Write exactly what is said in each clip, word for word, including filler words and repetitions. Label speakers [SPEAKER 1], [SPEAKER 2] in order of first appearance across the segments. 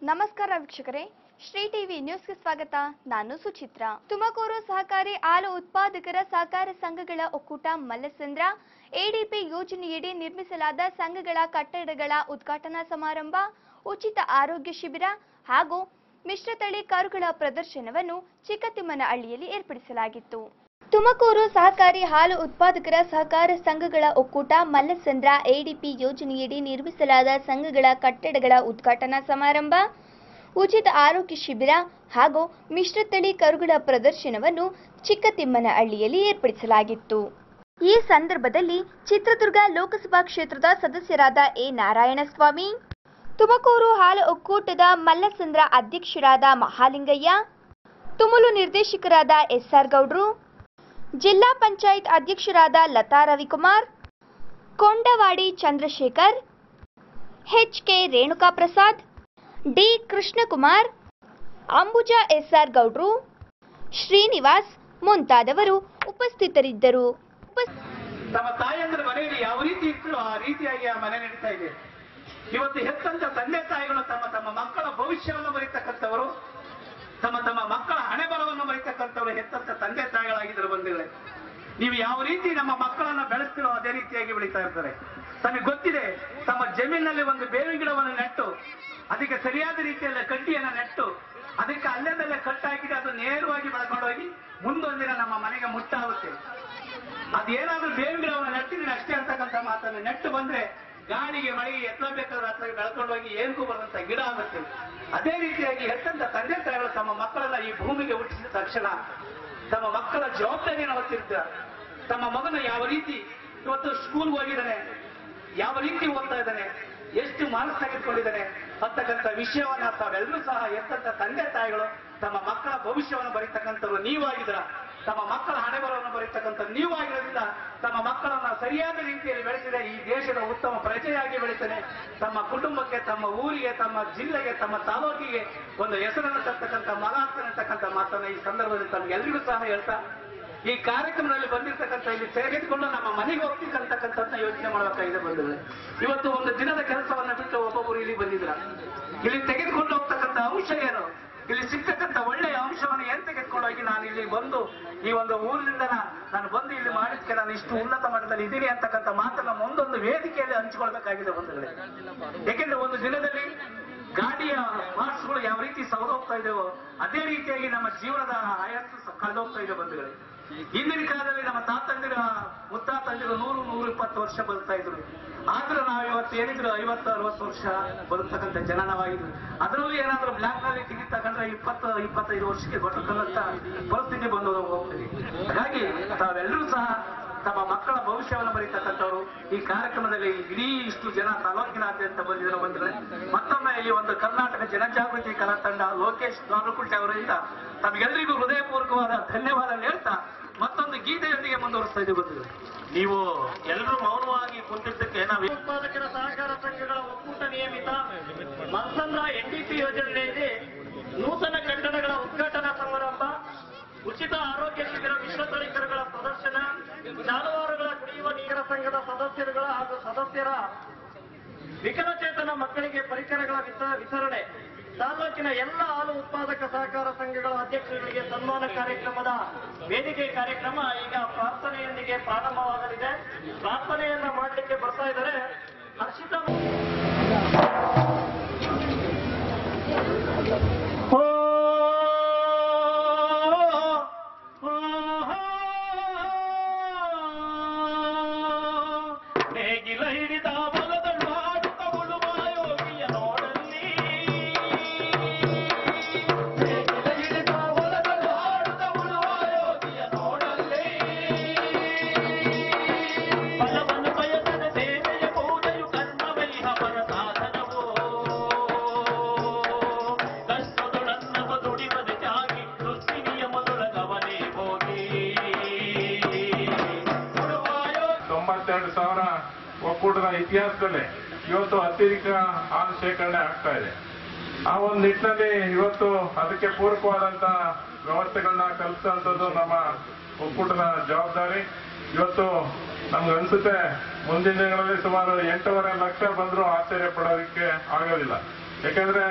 [SPEAKER 1] ನಮಸ್ಕಾರ ವೀಕ್ಷಕರೇ, ಶ್ರೀ ಟಿವಿ ನ್ಯೂಸ್ಗೆ ಸ್ವಾಗತ. ನಾನು ಸುಚಿತ್ರಾ. ತುಮಕೂರು ಸಹಕಾರಿ ಹಾಲು ಉತ್ಪಾದಕರ ಸಹಕಾರ ಸಂಘಗಳ ಒಕ್ಕೂಟ ಮಲ್ಲಸಂದ್ರ ಎಡಿಪಿ ಯೋಜನೆಯಡಿ ನಿರ್ಮಿಸಲಾದ ಸಂಘಗಳ ಕಟ್ಟಡಗಳ ಉದ್ಘಾಟನಾ ಸಮಾರಂಭ, ಉಚಿತ ಆರೋಗ್ಯ ಶಿಬಿರ ಹಾಗೂ ಮಿಶ್ರತಳಿ ಕರುಗಳ ಪ್ರದರ್ಶನವನ್ನು ಚಿಕ್ಕತಿಮ್ಮನಹಳ್ಳಿಯಲ್ಲಿ ಏರ್ಪಡಿಸಲಾಗಿತ್ತು. ತುಮಕೂರು ಸಹಕಾರಿ ಹಾಲು ಉತ್ಪಾದಕರ ಸಹಕಾರ ಸಂಘಗಳ ಒಕ್ಕೂಟ ಮಲ್ಲಸಂದ್ರ ಎಡಿಪಿ ಯೋಜನೆಯಡಿ ನಿರ್ಮಿಸಲಾದ ಸಂಘಗಳ ಕಟ್ಟಡಗಳ ಉದ್ಘಾಟನಾ ಸಮಾರಂಭ, ಉಚಿತ ಆರೋಗ್ಯ ಶಿಬಿರ ಹಾಗೂ ಮಿಶ್ರತಳಿ ಕರುಗಳ ಪ್ರದರ್ಶನವನ್ನು ಚಿಕ್ಕತಿಮ್ಮನಹಳ್ಳಿಯಲ್ಲಿ ಏರ್ಪಡಿಸಲಾಗಿತ್ತು. ಈ ಸಂದರ್ಭದಲ್ಲಿ ಚಿತ್ರದುರ್ಗ ಲೋಕಸಭಾ ಕ್ಷೇತ್ರದ ಸದಸ್ಯರಾದ ಎ ನಾರಾಯಣಸ್ವಾಮಿ, ತುಮಕೂರು ಹಾಲು ಒಕ್ಕೂಟದ ಮಲ್ಲಸಂದ್ರ ಅಧ್ಯಕ್ಷರಾದ ಮಹಾಲಿಂಗಯ್ಯ, ತುಮುಲು ನಿರ್ದೇಶಕರಾದ ಎಸ್ಆರ್ ಗೌಡ್ರು, ಜಿಲ್ಲಾ ಪಂಚಾಯತ್ ಅಧ್ಯಕ್ಷರಾದ Latha Ravikumar, Kondavadi Chandrashekhar, H K Renuka Prasad, D Krishnakumar, Ambuja S R ಗೌಡ್ರು, ಶ್ರೀನಿವಾಸ್ ಮುಂತಾದವರು ಉಪಸ್ಥಿತರಿದ್ದರು.
[SPEAKER 2] ತಮ್ಮ ತಾಯಂದ್ರ ಮನೆಯಲ್ಲಿ ಯಾವ ರೀತಿ ಇತ್ತು ಆ ರೀತಿಯಾಗಿ ಆ ಮನೆ ನಡೀತಾ ಇದೆ. ಇವತ್ತು ಹೆತ್ತಂತ ತಂದೆ ತಾಯಿಗಳು ತಮ್ಮ ತಮ್ಮ ಮಕ್ಕಳ ಭವಿಷ್ಯವನ್ನು ಬರೀತಕ್ಕಂಥವರು, ತಮ್ಮ ತಮ್ಮ ಮಕ್ಕಳ ಹಣೆ ಬರವನ್ನು ಬರೀತಕ್ಕಂಥವ್ರು ಹೆತ್ತಂತ ತಂದೆ ತಾಯಿಗಳಾಗಿದ್ದರು. ಬಂಧುಗಳೇ, ನೀವು ಯಾವ ರೀತಿ ನಮ್ಮ ಮಕ್ಕಳನ್ನ ಬೆಳೆಸ್ತಿರೋ ಅದೇ ರೀತಿಯಾಗಿ ಬೆಳೀತಾ ಇರ್ತಾರೆ. ತಮಗೆ ಗೊತ್ತಿದೆ, ತಮ್ಮ ಜಮೀನಲ್ಲಿ ಒಂದು ಬೇವಿನ ಗಿಡವನ್ನು ನೆಟ್ಟು ಅದಕ್ಕೆ ಸರಿಯಾದ ರೀತಿಯಲ್ಲಿ ಕಡ್ಡಿಯನ್ನು ನೆಟ್ಟು ಅದಕ್ಕೆ ಅಲ್ಲೇದಲ್ಲೇ ಕಟ್ಟಾಕಿದ್ರೆ ಅದು ನೇರವಾಗಿ ಬೆಳ್ಕೊಂಡೋಗಿ ಮುಂದೊಂದಿನ ನಮ್ಮ ಮನೆಗೆ ಮುಟ್ಟಾಗುತ್ತೆ. ಅದೇನಾದ್ರೂ ಬೇವಿನ ಗಿಡವನ್ನು ನೆಟ್ಟಿದ್ರೆ ಅಷ್ಟೇ ಅಂತಕ್ಕಂಥ ಮಾತನ್ನು ನೆಟ್ಟು ಬಂದ್ರೆ ಗಾಳಿಗೆ ಮಳೆಗೆ ಎತ್ತ ಬೇಕಾದ್ರೆ ಹತ್ರ ಬೆಳ್ಕೊಂಡೋಗಿ ಏನಕ್ಕೂ ಬರುವಂತ ಗಿಡ ಆಗುತ್ತೆ. ಅದೇ ರೀತಿಯಾಗಿ ಹೆತ್ತಂತ ತಂದೆ ತಾಯಿಗಳು ತಮ್ಮ ಮಕ್ಕಳನ್ನ ಈ ಭೂಮಿಗೆ ಹುಟ್ಟಿಸಿದ ತಕ್ಷಣ ತಮ್ಮ ಮಕ್ಕಳ ಜವಾಬ್ದಾರಿಯನ್ನು ಹೊತ್ತಿರ್ತಾರೆ. ತಮ್ಮ ಮಗನ ಯಾವ ರೀತಿ ಇವತ್ತು ಸ್ಕೂಲ್ಗೆ ಹೋಗಿದ್ದಾನೆ, ಯಾವ ರೀತಿ ಓದ್ತಾ ಇದ್ದಾನೆ, ಎಷ್ಟು ಮಾರ್ಕ್ಸ್ ತೆಗೆದುಕೊಂಡಿದ್ದಾನೆ ಅಂತಕ್ಕಂಥ ವಿಷಯವನ್ನ ತಾವೆಲ್ಲರೂ ಸಹ ಎತ್ತಂತ ತಂದೆ ತಾಯಿಗಳು ತಮ್ಮ ಮಕ್ಕಳ ಭವಿಷ್ಯವನ್ನು ಬರೀತಕ್ಕಂಥವ್ರು ನೀವಾಗಿದ್ರ, ತಮ್ಮ ಮಕ್ಕಳ ಹಣೆ ಬರವನ್ನು ಬರೀತಕ್ಕಂಥ ನೀವಾಗಿರೋದ್ರಿಂದ ತಮ್ಮ ಮಕ್ಕಳನ್ನ ಸರಿಯಾದ ರೀತಿಯಲ್ಲಿ ಬೆಳೆಸಿದ ಈ ದೇಶದ ಉತ್ತಮ ಪ್ರಜೆಯಾಗಿ ಬೆಳೀತಾನೆ. ತಮ್ಮ ಕುಟುಂಬಕ್ಕೆ, ತಮ್ಮ ಊರಿಗೆ, ತಮ್ಮ ಜಿಲ್ಲೆಗೆ, ತಮ್ಮ ತಾಲೂಕಿಗೆ ಒಂದು ಹೆಸರನ್ನು ತರ್ತಕ್ಕಂಥ ಮಗ ಆಗ್ತಾನಂತಕ್ಕಂಥ ಮಾತನ್ನ ಈ ಸಂದರ್ಭದಲ್ಲಿ ತಮ್ಗೆಲ್ಲರಿಗೂ ಸಹ ಹೇಳ್ತಾ, ಈ ಕಾರ್ಯಕ್ರಮದಲ್ಲಿ ಬಂದಿರತಕ್ಕಂಥ ಇಲ್ಲಿ ತೆಗೆದುಕೊಂಡು ನಮ್ಮ ಮನೆಗೆ ಹೋಗ್ತಿಕ್ಕಂತಕ್ಕಂಥ ಯೋಚನೆ ಮಾಡಬೇಕಾಗಿದೆ. ಬಂದಿದೆ ಇವತ್ತು ಒಂದು ದಿನದ ಕೆಲಸವನ್ನ ಬಿಟ್ಟು ಒಬ್ಬೊಬ್ಬರು ಇಲ್ಲಿ ಬಂದಿದ್ರ, ಇಲ್ಲಿ ತೆಗೆದುಕೊಂಡು ಹೋಗ್ತಕ್ಕಂಥ ಅಂಶ ಏನು, ಇಲ್ಲಿ ಸಿಗ್ತಕ್ಕಂಥ ಒಳ್ಳೆಯ ಅಂಶವನ್ನು ಏನ್ ತೆಗೆದುಕೊಂಡು ಹೋಗಿ ನಾನು ಇಲ್ಲಿ ಬಂದು ಈ ಒಂದು ಊರಿನಿಂದ ನಾನು ಬಂದು ಇಲ್ಲಿ ಮಾಡಿದ್ಕೆ ನಾನು ಇಷ್ಟು ಉನ್ನತ ಮಟ್ಟದಲ್ಲಿ ಇದ್ದೀನಿ ಅಂತಕ್ಕಂಥ ಮಾತನ್ನ ಒಂದೊಂದು ವೇದಿಕೆಯಲ್ಲಿ ಹಂಚಿಕೊಳ್ಬೇಕಾಗಿದೆ ಬಂಧುಗಳೇ. ಯಾಕೆಂದ್ರೆ ಒಂದು ದಿನದಲ್ಲಿ ಗಾಡಿಯ ಪಾರ್ಟ್ಸ್ಗಳು ಯಾವ ರೀತಿ ಸೌದೋಗ್ತಾ ಇದ್ದೇವೋ ಅದೇ ರೀತಿಯಾಗಿ ನಮ್ಮ ಜೀವನದ ಆಯಸ್ಸು ಕಳೆದೋಗ್ತಾ ಇದೆ ಬಂಧುಗಳೇ. ಹಿಂದಿನ ಕಾಲದಲ್ಲಿ ನಮ್ಮ ತಾತಂದಿರ ಮುತ್ತಾತಂದಿರು ನೂರು ನೂರು ಇಪ್ಪತ್ತು ವರ್ಷ ಬದುಕ್ತಾ ಇದ್ರು. ಆದ್ರೂ ನಾವು ಇವತ್ತು ಏನಿದ್ರು ಐವತ್ತು ಅರವತ್ತು ವರ್ಷ ಬದುಕ್ತಕ್ಕಂಥ ಜನ ನಾವಾಗಿದ್ರು. ಅದರಲ್ಲೂ ಏನಾದ್ರೂ ಬ್ಲಾಕ್ ನಲ್ಲಿ ಟಿಕೆಟ್ ತಗೊಂಡ್ರೆ ಇಪ್ಪತ್ತು ಇಪ್ಪತ್ತೈದು ವರ್ಷಕ್ಕೆ ಗೊತ್ತಕ್ಕಂಥ ಪರಿಸ್ಥಿತಿ ಬಂದು ಹೋಗ್ತೀವಿ. ಹಾಗಾಗಿ ತಾವೆಲ್ಲರೂ ಸಹ ತಮ್ಮ ಮಕ್ಕಳ ಭವಿಷ್ಯವನ್ನು ಬರೀತಕ್ಕಂಥವ್ರು ಈ ಕಾರ್ಯಕ್ರಮದಲ್ಲಿ ಇಡೀ ಇಷ್ಟು ಜನ ತಾಲೂಕಿನಾದ್ಯಂತ ಬಂದಿದ್ದಾರೆ. ಬಂದ್ರೆ ಮತ್ತೊಮ್ಮೆ ಈ ಒಂದು ಕರ್ನಾಟಕ ಜನಜಾಗೃತಿ ಕಲಾ ತಂಡ ಲೋಕೇಶ್ ದ್ವಾರಕುಂಟೆ ಅವರಿಂದ ತಮಗೆಲ್ಲರಿಗೂ ಹೃದಯಪೂರ್ವಕವಾದ ಧನ್ಯವಾದ ಹೇಳ್ತಾ ಮತ್ತೊಂದು ಗೀತೆಯೊಂದಿಗೆ ಮುಂದುವರಿಸ್ತಾ ಇದ್ದೀವಿ. ಬಂದಿದೆ ನೀವು ಎಲ್ಲರೂ ಮೌನವಾಗಿ ಕುಂತಿದ್ದಕ್ಕೆ ನಾವು ಉತ್ಪಾದಕರ ಸಹಕಾರ ಸಂಘಗಳ ಒಕ್ಕೂಟ ನಿಯಮಿತ ಮಲ್ಲಸಂದ್ರ ಎನ್ಡಿಪಿ ಯೋಜನೆಯಲ್ಲಿ ನೂತನ ಕಟ್ಟಡಗಳ ಉದ್ಘಾಟನಾ ಸಮಾರಂಭ, ಉಚಿತ ಆರೋಗ್ಯ ಶಿಬಿರ, ಮಿಶ್ರತಳಿ ಕರುಗಳ ಪ್ರದರ್ಶನ, ಜಾನುವಾರುಗಳ ಕುಡಿಯುವ ನೀರಿನ ಸಂಘದ ಸದಸ್ಯರುಗಳ ಹಾಗೂ ಸದಸ್ಯರ ವಿಕಲಚೇತನ ಮಕ್ಕಳಿಗೆ ಪರಿಕರಗಳ ವಿತರಣೆ, ತಾಲೂಕಿನ ಎಲ್ಲ ಹಾಲು ಉತ್ಪಾದಕ ಸಹಕಾರ ಸಂಘಗಳ ಅಧ್ಯಕ್ಷರುಗಳಿಗೆ ಸನ್ಮಾನ ಕಾರ್ಯಕ್ರಮದ ವೇದಿಕೆ ಕಾರ್ಯಕ್ರಮ ಈಗ ಪ್ರಾರ್ಥನೆಯೊಂದಿಗೆ ಪ್ರಾರಂಭವಾಗಲಿದೆ. ಪ್ರಾರ್ಥನೆಯನ್ನ ಮಾಡಲಿಕ್ಕೆ ಬರ್ತಾ ಇದ್ದಾರೆ ಹರ್ಷಿತಾ.
[SPEAKER 3] ಸಾವಿರ ಒಕ್ಕೂಟದ ಇತಿಹಾಸದಲ್ಲೇ ಇವತ್ತು ಅತ್ಯಧಿಕ ಹಾಲು ಶೇಖರಣೆ ಆಗ್ತಾ ಇದೆ. ಆ ಒಂದು ನಿಟ್ಟಿನಲ್ಲಿ ಇವತ್ತು ಅದಕ್ಕೆ ಪೂರಕವಾದಂತ ವ್ಯವಸ್ಥೆಗಳನ್ನ ಕಲ್ಪಿಸುವಂಥದ್ದು ನಮ್ಮ ಒಕ್ಕೂಟದ ಜವಾಬ್ದಾರಿ. ಇವತ್ತು ನಮ್ಗೆ ಅನ್ಸುತ್ತೆ ಮುಂದಿನ ದಿನಗಳಲ್ಲಿ ಸುಮಾರು ಎಂಟೂವರೆ ಲಕ್ಷ ಬಂದರೂ ಆಶ್ಚರ್ಯ ಪಡೋದಕ್ಕೆ ಆಗೋದಿಲ್ಲ. ಯಾಕಂದ್ರೆ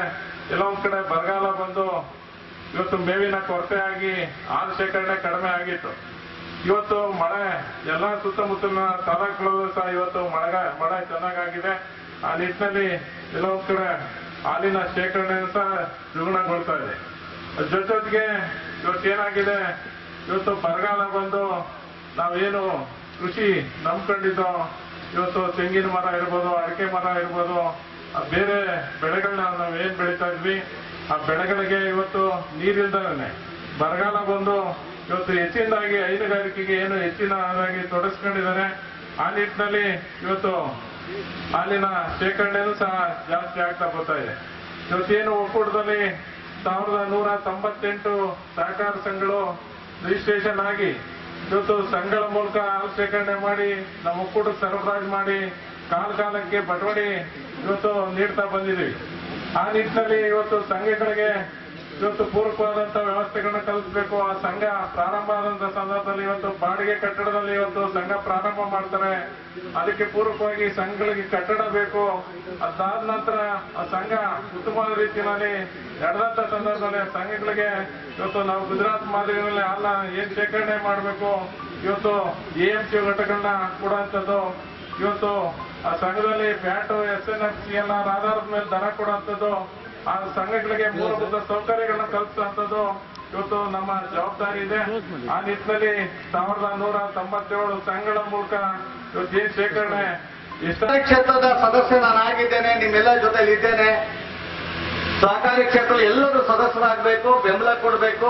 [SPEAKER 3] ಕೆಲವೊಂದ್ ಕಡೆ ಬರಗಾಲ ಬಂದು ಇವತ್ತು ಮೇವಿನ ಕೊರತೆ ಆಗಿ ಹಾಲು ಶೇಖರಣೆ ಕಡಿಮೆ ಆಗಿತ್ತು. ಇವತ್ತು ಮಳೆ ಎಲ್ಲ ಸುತ್ತಮುತ್ತಲಿನ ತಾಲೂಕುಗಳಲ್ಲೂ ಸಹ ಇವತ್ತು ಮಳೆ ಮಳೆ ಚೆನ್ನಾಗಾಗಿದೆ. ಆ ನಿಟ್ಟಿನಲ್ಲಿ ಕೆಲವೊಂದ್ ಕಡೆ ಹಾಲಿನ ಶೇಖರಣೆ ಸಹ ದ್ವಿಗುಣಗೊಳ್ತಾ ಇದೆ. ಜೊತೆಗೆ ಇವತ್ತೇನಾಗಿದೆ, ಇವತ್ತು ಬರಗಾಲ ಬಂದು ನಾವೇನು ಕೃಷಿ ನಂಬ್ಕೊಂಡಿದ್ದೋ, ಇವತ್ತು ತೆಂಗಿನ ಮರ ಇರ್ಬೋದು, ಅಡಿಕೆ ಮರ ಇರ್ಬೋದು, ಬೇರೆ ಬೆಳೆಗಳನ್ನ ನಾವು ಏನ್ ಬೆಳೀತಾ ಇದ್ವಿ ಆ ಬೆಳೆಗಳಿಗೆ ಇವತ್ತು ನೀರಿಲ್ದಾನೆ ಬರಗಾಲ ಬಂದು ಇವತ್ತು ಹೆಚ್ಚಿನದಾಗಿ ಹೈನುಗಾರಿಕೆಗೆ ಏನು ಹೆಚ್ಚಿನದಾಗಿ ತೊಡಗಿಸ್ಕೊಂಡಿದ್ದಾರೆ. ಆ ನಿಟ್ಟಿನಲ್ಲಿ ಇವತ್ತು ಹಾಲಿನ ಶೇಖರಣೆನೂ ಸಹ ಜಾಸ್ತಿ ಆಗ್ತಾ ಬರ್ತಾ ಇದೆ. ಇವತ್ತೇನು ಒಕ್ಕೂಟದಲ್ಲಿ ಸಾವಿರದ ನೂರ ತೊಂಬತ್ತೆಂಟು ಸಹಕಾರ ಸಂಘಗಳು ರಿಜಿಸ್ಟ್ರೇಷನ್ ಆಗಿ ಇವತ್ತು ಸಂಘಗಳ ಮೂಲಕ ಹಾಲು ಶೇಖರಣೆ ಮಾಡಿ ನಮ್ಮ ಒಕ್ಕೂಟಕ್ಕೆ ಸರಬರಾಜು ಮಾಡಿ ಕಾಲ ಕಾಲಕ್ಕೆ ಬಟವಾಡಿ ಇವತ್ತು ನೀಡ್ತಾ ಬಂದಿದ್ದೀವಿ. ಆ ನಿಟ್ಟಿನಲ್ಲಿ ಇವತ್ತು ಸಂಘಗಳಿಗೆ ಇವತ್ತು ಪೂರಕವಾದಂತಹ ವ್ಯವಸ್ಥೆಗಳನ್ನ ಕಲ್ಪಿಸಬೇಕು. ಆ ಸಂಘ ಪ್ರಾರಂಭ ಆದಂತಹ ಸಂದರ್ಭದಲ್ಲಿ ಇವತ್ತು ಬಾಡಿಗೆ ಕಟ್ಟಡದಲ್ಲಿ ಇವತ್ತು ಸಂಘ ಪ್ರಾರಂಭ ಮಾಡ್ತಾರೆ. ಅದಕ್ಕೆ ಪೂರಕವಾಗಿ ಸಂಘಗಳಿಗೆ ಕಟ್ಟಡ ಬೇಕು. ಅದಾದ ನಂತರ ಆ ಸಂಘ ಉತ್ತಮವಾದ ರೀತಿಯಲ್ಲಿ ನಡೆದಂತ ಸಂದರ್ಭದಲ್ಲಿ ಸಂಘಗಳಿಗೆ ಇವತ್ತು ನಾವು ಗುಜರಾತ್ ಮಾದರಿಯಲ್ಲಿ ಹಾಲ ಏನ್ ಶೇಖರಣೆ ಮಾಡಬೇಕು, ಇವತ್ತು ಎ ಎಂ ಸಿ ಘಟಕಗಳನ್ನ ಕೊಡುವಂಥದ್ದು, ಇವತ್ತು ಆ ಸಂಘದಲ್ಲಿ fat S N F C N R ಆಧಾರದ ಮೇಲೆ ದರ ಕೊಡುವಂಥದ್ದು, ಆ ಸಂಘಗಳಿಗೆ ಮೂಲಭೂತ ಸೌಕರ್ಯಗಳನ್ನ ಕಲ್ಪಿಸುವಂಥದ್ದು ಇವತ್ತು ನಮ್ಮ ಜವಾಬ್ದಾರಿ ಇದೆ. ಆ ನಿಟ್ಟಿನಲ್ಲಿ ಸಾವಿರದ ನೂರ ತೊಂಬತ್ತೇಳು ಸಂಘಗಳ ಮೂಲಕ ಇವತ್ತು ಏನ್ ಶೇಖರಣೆ
[SPEAKER 4] ಕ್ಷೇತ್ರದ ಸದಸ್ಯ ನಾನಾಗಿದ್ದೇನೆ, ನಿಮ್ಮೆಲ್ಲರ ಜೊತೆಲಿ ಇದ್ದೇನೆ. ಸಹಕಾರಿ ಕ್ಷೇತ್ರದಲ್ಲಿ ಎಲ್ಲರೂ ಸದಸ್ಯರಾಗಬೇಕು, ಬೆಂಬಲ ಕೊಡಬೇಕು.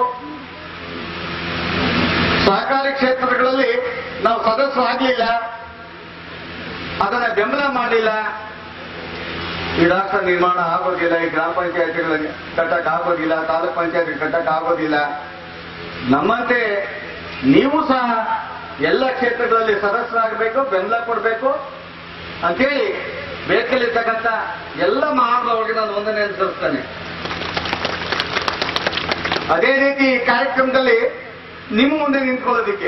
[SPEAKER 4] ಸಹಕಾರಿ ಕ್ಷೇತ್ರಗಳಲ್ಲಿ ನಾವು ಸದಸ್ಯರಾಗಲಿಲ್ಲ, ಅದನ್ನ ಬೆಂಬಲ ಮಾಡಲಿಲ್ಲ, ಈ ರಾಷ್ಟ್ರ ನಿರ್ಮಾಣ ಆಗೋದಿಲ್ಲ, ಈ ಗ್ರಾಮ ಪಂಚಾಯತಿಗಳ ಕಟ್ಟಕ್ ಆಗೋದಿಲ್ಲ, ತಾಲೂಕ್ ಪಂಚಾಯತಿ ಕಟ್ಟಕ್ ಆಗೋದಿಲ್ಲ. ನಮ್ಮಂತೆ ನೀವು ಸಹ ಎಲ್ಲ ಕ್ಷೇತ್ರಗಳಲ್ಲಿ ಸದಸ್ಯರಾಗಬೇಕು, ಬೆಂಬಲ ಕೊಡಬೇಕು ಅಂತೇಳಿ ಬೇಕಲ್ಲಿರ್ತಕ್ಕಂಥ ಎಲ್ಲ ಮಹಾನುಭಾವರಿಗೆ ನಾನು ವಂದನೆಯನ್ನು ಸಲ್ಲಿಸ್ತೇನೆ. ಅದೇ ರೀತಿ ಈ ಕಾರ್ಯಕ್ರಮದಲ್ಲಿ ನಿಮ್ಮ ಮುಂದೆ ನಿಂತ್ಕೊಳ್ಳೋದಿಕ್ಕೆ,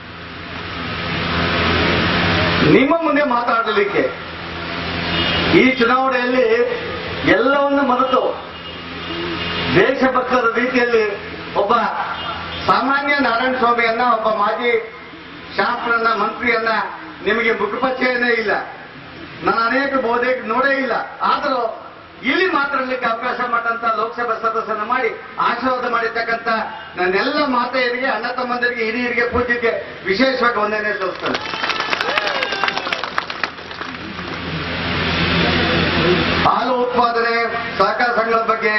[SPEAKER 4] ನಿಮ್ಮ ಮುಂದೆ ಮಾತಾಡಲಿಕ್ಕೆ, ಈ ಚುನಾವಣೆಯಲ್ಲಿ ಎಲ್ಲವನ್ನು ಮರೆತು ದೇಶಭಕ್ತರ ರೀತಿಯಲ್ಲಿ ಒಬ್ಬ ಸಾಮಾನ್ಯ ನಾರಾಯಣ ಸ್ವಾಮಿಯನ್ನ, ಒಬ್ಬ ಮಾಜಿ ಶಾಸಕರನ್ನ, ಮಂತ್ರಿಯನ್ನ ನಿಮಗೆ ಮುಖಪರಿಚಯನೇ ಇಲ್ಲ, ನಾನು ಅನೇಕ ಬಹುತೇಕ ನೋಡೇ ಇಲ್ಲ. ಆದರೂ ಇಲ್ಲಿ ಮಾತಾಡಲಿಕ್ಕೆ ಅವಕಾಶ ಮಾಡಂತ ಲೋಕಸಭಾ ಸದಸ್ಯನ ಮಾಡಿ ಆಶೀರ್ವಾದ ಮಾಡಿರ್ತಕ್ಕಂಥ ನನ್ನೆಲ್ಲ ಮಾತೆಯರಿಗೆ, ಅಣ್ಣ ತಮ್ಮಂದರಿಗೆ, ಹಿರಿಯರಿಗೆ, ಪೂಜ್ಯಕ್ಕೆ ವಿಶೇಷವಾಗಿ ವಂದನೆ ಸಲ್ಲಿಸ್ತೇನೆ. ಹಾಲು ಉತ್ಪಾದನೆ ಸಹಕಾರ ಸಂಘಗಳ ಬಗ್ಗೆ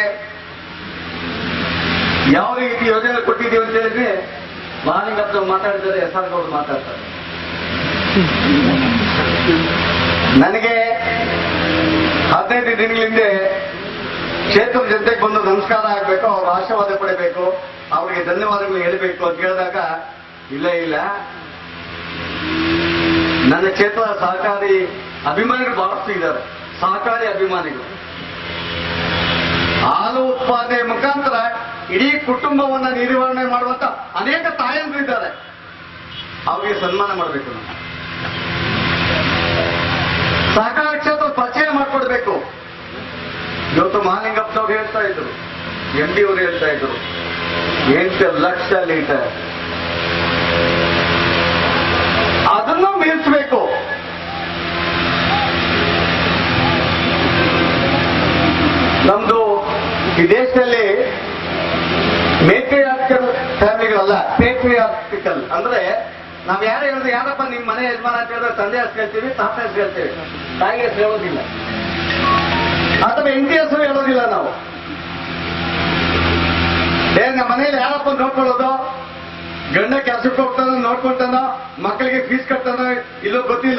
[SPEAKER 4] ಯಾವ ರೀತಿ ಯೋಜನೆ ಕೊಟ್ಟಿದ್ದೀವಿ ಅಂತ ಹೇಳಿದ್ರೆ ಮಹಾಲಿಂಗಪ್ಪ ಮಾತಾಡಿದರೆ ಎಸ್ ಆರ್ ಗೌಡ್ರು ಮಾತಾಡ್ತಾರೆ. ನನಗೆ ಹದಿನೈದು ದಿನಗಳ ಹಿಂದೆ ಕ್ಷೇತ್ರದ ಜನತೆಗೆ ಬಂದು ನಮಸ್ಕಾರ ಆಗಬೇಕು, ಅವ್ರ ಆಶೀರ್ವಾದ ಪಡಿಬೇಕು, ಅವರಿಗೆ ಧನ್ಯವಾದಗಳು ಹೇಳಬೇಕು ಅಂತ ಕೇಳಿದಾಗ ಇಲ್ಲ ಇಲ್ಲ ನನ್ನ ಕ್ಷೇತ್ರದ ಸಹಕಾರಿ ಅಭಿಮಾನಿಗಳು ಬಹಳಷ್ಟು ಇದ್ದಾರೆ. ಸಹಕಾರಿ ಅಭಿಮಾನಿಗಳು ಹಾಲು ಉತ್ಪಾದನೆ ಮುಖಾಂತರ ಇಡೀ ಕುಟುಂಬವನ್ನ ನಿರ್ವಹಣೆ ಮಾಡುವಂತ ಅನೇಕ ತಾಯಂದಿರು ಇದ್ದಾರೆ. ಅವರಿಗೆ ಸನ್ಮಾನ ಮಾಡಬೇಕು. ನಾವು ಸಹಕಾರ ಕ್ಷೇತ್ರ ಪರಿಚಯ ಮಾಡಿಕೊಡ್ಬೇಕು. ಇವತ್ತು ಮಹಾಲಿಂಗಪ್ಪನವ್ರು ಹೇಳ್ತಾ ಇದ್ರು, ಎಂ ಡಿ ಅವರು ಹೇಳ್ತಾ ಇದ್ರು, ಎಂಟು ಲಕ್ಷ ಲೀಟರ್ ಅದನ್ನು ಮೀರಿಸಬೇಕು. ನಮ್ದು ಈ ದೇಶದಲ್ಲಿ ಮೇಟ್ರಿಯಾರ್ಟಿಕಲ್ ಫ್ಯಾಮಿಲಿಗಳಲ್ಲ, ಪೇಟ್ರಿಯಾರ್ಟಿಕಲ್ ಅಂದ್ರೆ ನಾವ್ ಯಾರು ಹೇಳಿದ್ರೆ ಯಾರಪ್ಪ ನಿಮ್ ಮನೆ ಯಜಮಾನ ಅಂತ ಹೇಳಿದ್ರೆ ತಂದೆ ಹೆಸರು ಹೇಳ್ತೀವಿ, ತಾತ ಹೆಸರು ಹೇಳ್ತೀವಿ, ತಾಯಿ ಹೆಸರು ಹೇಳೋದಿಲ್ಲ, ಅಥವಾ ಹೆಂಡತಿ ಹೆಸರು ಹೇಳೋದಿಲ್ಲ. ನಾವು ಏನ್ ನಮ್ಮ ಮನೇಲಿ ಯಾರಪ್ಪ ನೋಡ್ಕೊಳ್ಳೋದು, ಗಂಡ ಕೆಲಸಕ್ಕೆ ಹೋಗ್ತಾನೋ ನೋಡ್ಕೊಳ್ತಾನೋ, ಮಕ್ಕಳಿಗೆ ಫೀಸ್ ಕಟ್ತಾನೋ ಇಲ್ಲೋ ಗೊತ್ತಿಲ್ಲ,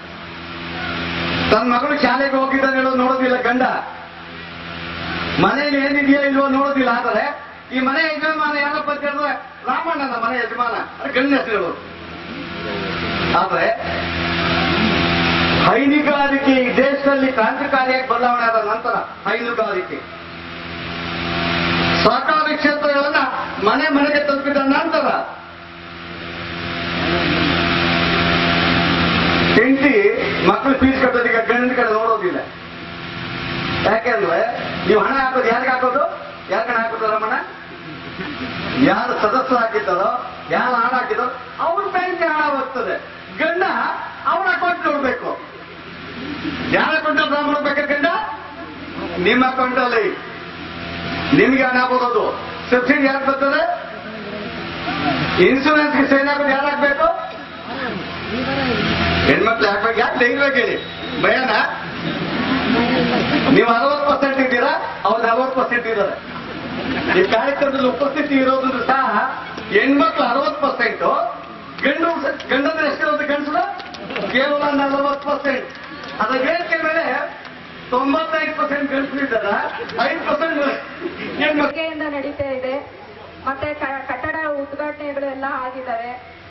[SPEAKER 4] ತನ್ನ ಮಗಳು ಶಾಲೆಗೆ ಹೋಗಿದ್ದಾನೆ ಹೇಳೋದು ನೋಡೋದಿಲ್ಲ ಗಂಡ, ಮನೇಲಿ ಏನಿದೆಯೋ ಇಲ್ವೋ ನೋಡೋದಿಲ್ಲ. ಆದರೆ ಈ ಮನೆ ಯಜಮಾನ ಯಾರಪ್ಪ ಅಂತ ಹೇಳಿದ್ರೆ ರಾಮಣ್ಣನ ಮನೆ ಯಜಮಾನ, ಅದು ಗಂಡ ಹೆಸರು ಹೇಳೋದು. ಆದ್ರೆ ಹೈನುಗಾರಿಕೆ ಈ ದೇಶದಲ್ಲಿ ಕ್ರಾಂತಿಕಾರಿಯಾಗಿ ಬದಲಾವಣೆ ಆದ ನಂತರ ಹೈನುಗಾರಿಕೆ ಸಹಕಾರಿ ಕ್ಷೇತ್ರಗಳನ್ನ ಮನೆ ಮನೆಗೆ ತಲುಪಿದ ನಂತರ ಹೆಂಡತಿ ಮಕ್ಕಳು ಫೀಸ್ ಕಟ್ಟೋದೀಗ ಗಂಡ ಕಡೆ ನೋಡೋದಿಲ್ಲ. ಯಾಕೆಂದ್ರೆ ನೀವು ಹಣ ಹಾಕೋದು ಯಾರಿಗೆ ಹಾಕೋದು ಯಾಕಂದ್ರೆ ಹಾಕಿದಾರಮ್ಮಣ್ಣ ಯಾರು ಸದಸ್ಯರು ಹಾಕಿದ್ದಾರೋ ಯಾರು ಹಣ ಹಾಕಿದಾರೋ ಅವ್ರ ಬ್ಯಾಂಕ್ಗೆ ಹಣ ಹೋಗ್ತದೆ. ಗಂಡ ಅವನ ಅಕೌಂಟ್ ನೋಡ್ಬೇಕು. ಯಾರ ಅಕೌಂಟ್ ಹಣ ಮಾಡ್ಬೇಕಾದ್ರೆ ಗಂಡ ನಿಮ್ಮ ಅಕೌಂಟ್ ಅಲ್ಲಿ ನಿಮ್ಗೆ ಹಣ ಬರೋದು. ಸಬ್ಸಿಡಿ ಯಾರು ಬರ್ತದೆ? ಇನ್ಶೂರೆನ್ಸ್ಗೆ ಸೈನ್ ಹಾಕೋದು ಯಾರು ಹಾಕ್ಬೇಕು? ಹೆಣ್ಮಕ್ಳು ಹಾಕ್ಬೇಕು. ಯಾಕೆ ಧೈರ್ಯ ಹೇಳಿ ಭಯನ? ನೀವು ಅರವತ್ತು ಪರ್ಸೆಂಟ್ ಇದ್ದೀರಾ, ಅವ್ರು ನಲವತ್ತು ಪರ್ಸೆಂಟ್ ಇದ್ದಾರೆ. ಈ ಕಾರ್ಯಕ್ರಮದಲ್ಲಿ ಉಪಸ್ಥಿತಿ ಇರೋದ್ರೂ ಸಹ ಹೆಣ್ಮಕ್ಳು ಅರವತ್ತು ಪರ್ಸೆಂಟ್, ಗಂಡು ಗಂಡಂದ್ರೆ ಎಷ್ಟಿರೋದು ಗಂಡಸರು ಕೇವಲ ನಲವತ್ತು ಪರ್ಸೆಂಟ್. ಅದರ ವೇದಿಕೆ ಮೇಲೆ ತೊಂಬತ್ತೈದು ಪರ್ಸೆಂಟ್ ಗಂಡಸರಿದ್ದಾರ, ಐದು ಪರ್ಸೆಂಟ್
[SPEAKER 5] ಹೆಣ್ಮಕ್ಳಿಂದ ನಡೀತಾ ಇದೆ. ಮತ್ತೆ ಕಟ್ಟಡ ಉದ್ಘಾಟನೆಗಳು ಎಲ್ಲ ಆಗಿದ್ದಾವೆ.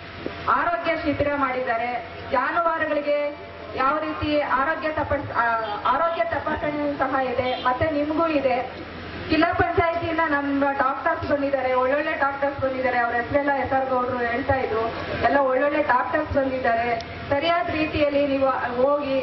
[SPEAKER 5] ಆರೋಗ್ಯ ಶಿಬಿರ ಮಾಡಿದ್ದಾರೆ. ಜಾನುವಾರುಗಳಿಗೆ ಯಾವ ರೀತಿ ಆರೋಗ್ಯ ತಪಾಸ್ ಆರೋಗ್ಯ ತಪಾಸಣೆ ಸಹ ಇದೆ. ಮತ್ತೆ ನಿಮಗೂ ಇದೆ. ಜಿಲ್ಲಾ ಪಂಚಾಯತಿಯಿಂದ ನಮ್ಮ ಡಾಕ್ಟರ್ಸ್ ಬಂದಿದ್ದಾರೆ, ಒಳ್ಳೊಳ್ಳೆ ಡಾಕ್ಟರ್ಸ್ ಬಂದಿದ್ದಾರೆ. ಅವ್ರ ಹೆಸರೆಲ್ಲ ಹೆಸರುಗೌಡರು ಹೇಳ್ತಾ ಇದ್ರು. ಎಲ್ಲ ಒಳ್ಳೊಳ್ಳೆ ಡಾಕ್ಟರ್ಸ್ ಬಂದಿದ್ದಾರೆ. ಸರಿಯಾದ ರೀತಿಯಲ್ಲಿ ನೀವು ಹೋಗಿ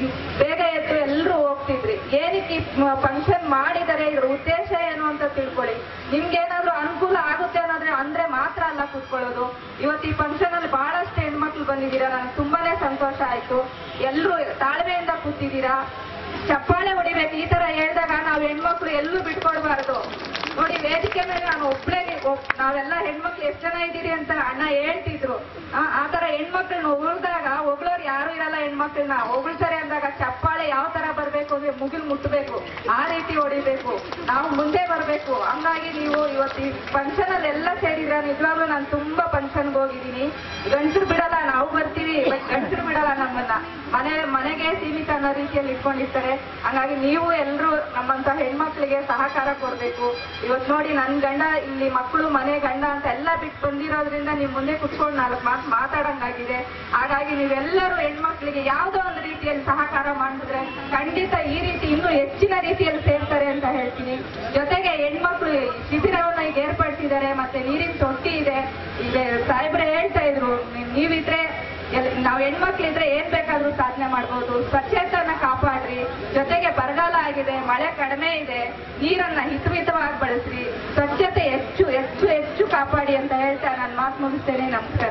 [SPEAKER 5] ಬೇಗ ಎದ್ದು ಎಲ್ಲರೂ ಹೋಗ್ತಿದ್ರಿ. ಏನಕ್ಕೆ ಫಂಕ್ಷನ್ ಮಾಡಿದರೆ ಇದ್ರ ಉದ್ದೇಶ ಏನು ಅಂತ ತಿಳ್ಕೊಳ್ಳಿ. ನಿಮ್ಗೇನಾದ್ರೂ ಅನುಕೂಲ ಆಗುತ್ತೆ ಅನ್ನೋದ್ರೆ ಅಂದ್ರೆ ಮಾತ್ರ ಅಲ್ಲ ಕೂತ್ಕೊಳ್ಳೋದು. ಇವತ್ತು ಈ ಫಂಕ್ಷನ್ ಅಲ್ಲಿ ಬಹಳಷ್ಟು ಹೆಣ್ಮಕ್ಳು ಬಂದಿದ್ದೀರಾ, ನನಗೆ ತುಂಬಾನೇ ಸಂತೋಷ ಆಯ್ತು. ಎಲ್ಲರೂ ತಾಳ್ಮೆಯಿಂದ ಕೂತಿದ್ದೀರಾ. ಚಪ್ಪಾಳೆ ಹೊಡಿಬೇಕು. ಈ ತರ ಹೇಳಿದಾಗ ನಾವು ಹೆಣ್ಮಕ್ಳು ಎಲ್ಲೂ ಬಿಟ್ಕೊಡ್ಬಾರ್ದು. ನೋಡಿ, ವೇದಿಕೆ ಮೇಲೆ ನಾನು ಒಬ್ಳೇ ನಾವೆಲ್ಲ ಹೆಣ್ಮಕ್ಳು ಎಷ್ಟು ಜನ ಇದ್ದೀರಿ ಅಂತ ಅಣ್ಣ ಹೇಳ್ತಿದ್ರು. ಆ ತರ ಹೆಣ್ಮಕ್ಳನ್ನ ಹೊಗಳಿದಾಗ ಹೊಗಳೋರು ಯಾರು ಇರಲ್ಲ. ಹೆಣ್ಮಕ್ಳನ್ನ ಹೊಗಳ್ತಾರೆ ಅಂದಾಗ ಚಪ್ಪಾಳೆ ಯಾವ ತರ ಬರ್ಬೇಕು ಅಂದ್ರೆ ಮುಗಿಲ್ ಮುಟ್ಟಬೇಕು, ಆ ರೀತಿ ಹೊಡಿಬೇಕು. ನಾವು ಮುಂದೆ ಬರ್ಬೇಕು. ಹಂಗಾಗಿ ನೀವು ಇವತ್ತು ಈ ಫಂಕ್ಷನ್ ಅಲ್ಲಿ ಎಲ್ಲ ಸೇರಿದ್ರ ನಿಜವಾಗ್ಲೂ ನಾನು ತುಂಬಾ ಫಂಕ್ಷನ್ಗೆ ಹೋಗಿದ್ದೀನಿ. ಗಂಡಸರು ಬಿಡಲ್ಲ, ನಾವು ಬರ್ತೀವಿ, ಗಂಡಸರು ಬಿಡಲ್ಲ. ನಮ್ಮನ್ನ ಮನೆ ಮನೆಗೆ ಸೀಮಿತ ಅನ್ನೋ ರೀತಿಯಲ್ಲಿ ಇಟ್ಕೊಂಡಿರ್ತಾರೆ. ಹಂಗಾಗಿ ನೀವು ಎಲ್ಲರೂ ನಮ್ಮಂತ ಹೆಣ್ಮಕ್ಳಿಗೆ ಸಹಕಾರ ಕೊಡ್ಬೇಕು. ಇವತ್ತು ನೋಡಿ, ನನ್ ಗಂಡ ಇಲ್ಲಿ ಮಕ್ಕಳು ಮನೆ ಗಂಡ ಅಂತ ಎಲ್ಲ ಬಿಟ್ಟು ಬಂದಿರೋದ್ರಿಂದ ನಿಮ್ ಮುಂದೆ ಕುತ್ಕೊಂಡು ನಾಲ್ಕು ಮಾತು ಮಾತಾಡಂಗಾಗಿದೆ. ಹಾಗಾಗಿ ನೀವೆಲ್ಲರೂ ಹೆಣ್ಮಕ್ಳಿಗೆ ಯಾವ್ದೋ ಒಂದು ರೀತಿಯಲ್ಲಿ ಸಹಕಾರ ಮಾಡಿದ್ರೆ ಖಂಡಿತ ಈ ರೀತಿ ಇನ್ನೂ ಹೆಚ್ಚಿನ ರೀತಿಯಲ್ಲಿ ಸೇರ್ತಾರೆ ಅಂತ ಹೇಳ್ತೀನಿ. ಜೊತೆಗೆ ಹೆಣ್ಮಕ್ಳು ಶಿಬಿರವನ್ನ ಈಗ ಏರ್ಪಡಿಸಿದ್ದಾರೆ. ಮತ್ತೆ ನೀರಿನ ತೊಟ್ಟಿ ಇದೆ. ಈಗ ಸಾಹೇಬ್ರೆ ಹೇಳ್ತಾ ಇದ್ರು, ನೀವಿದ್ರೆ ನಾವ್ ಹೆಣ್ಮಕ್ಳಿದ್ರೆ ಏನ್ ಬೇಕಾದ್ರೂ ಸಾಧನೆ ಮಾಡ್ಬೋದು. ಸ್ವಚ್ಛತೆಯನ್ನ ಕಾಪಾಡ್ರಿ. ಜೊತೆಗೆ ಬರಗಾಲ ಆಗಿದೆ, ಮಳೆ ಕಡಿಮೆ ಇದೆ, ನೀರನ್ನ ಹಿತಮಿತವಾಗಿ ಬಳಸ್ರಿ. ಸ್ವಚ್ಛತೆ ಹೆಚ್ಚು ಹೆಚ್ಚು ಹೆಚ್ಚು ಕಾಪಾಡಿ ಅಂತ ಹೇಳ್ತಾ ನಾನು ಮಾತು ಮುಗಿಸ್ತೇನೆ. ನಮಸ್ಕಾರ.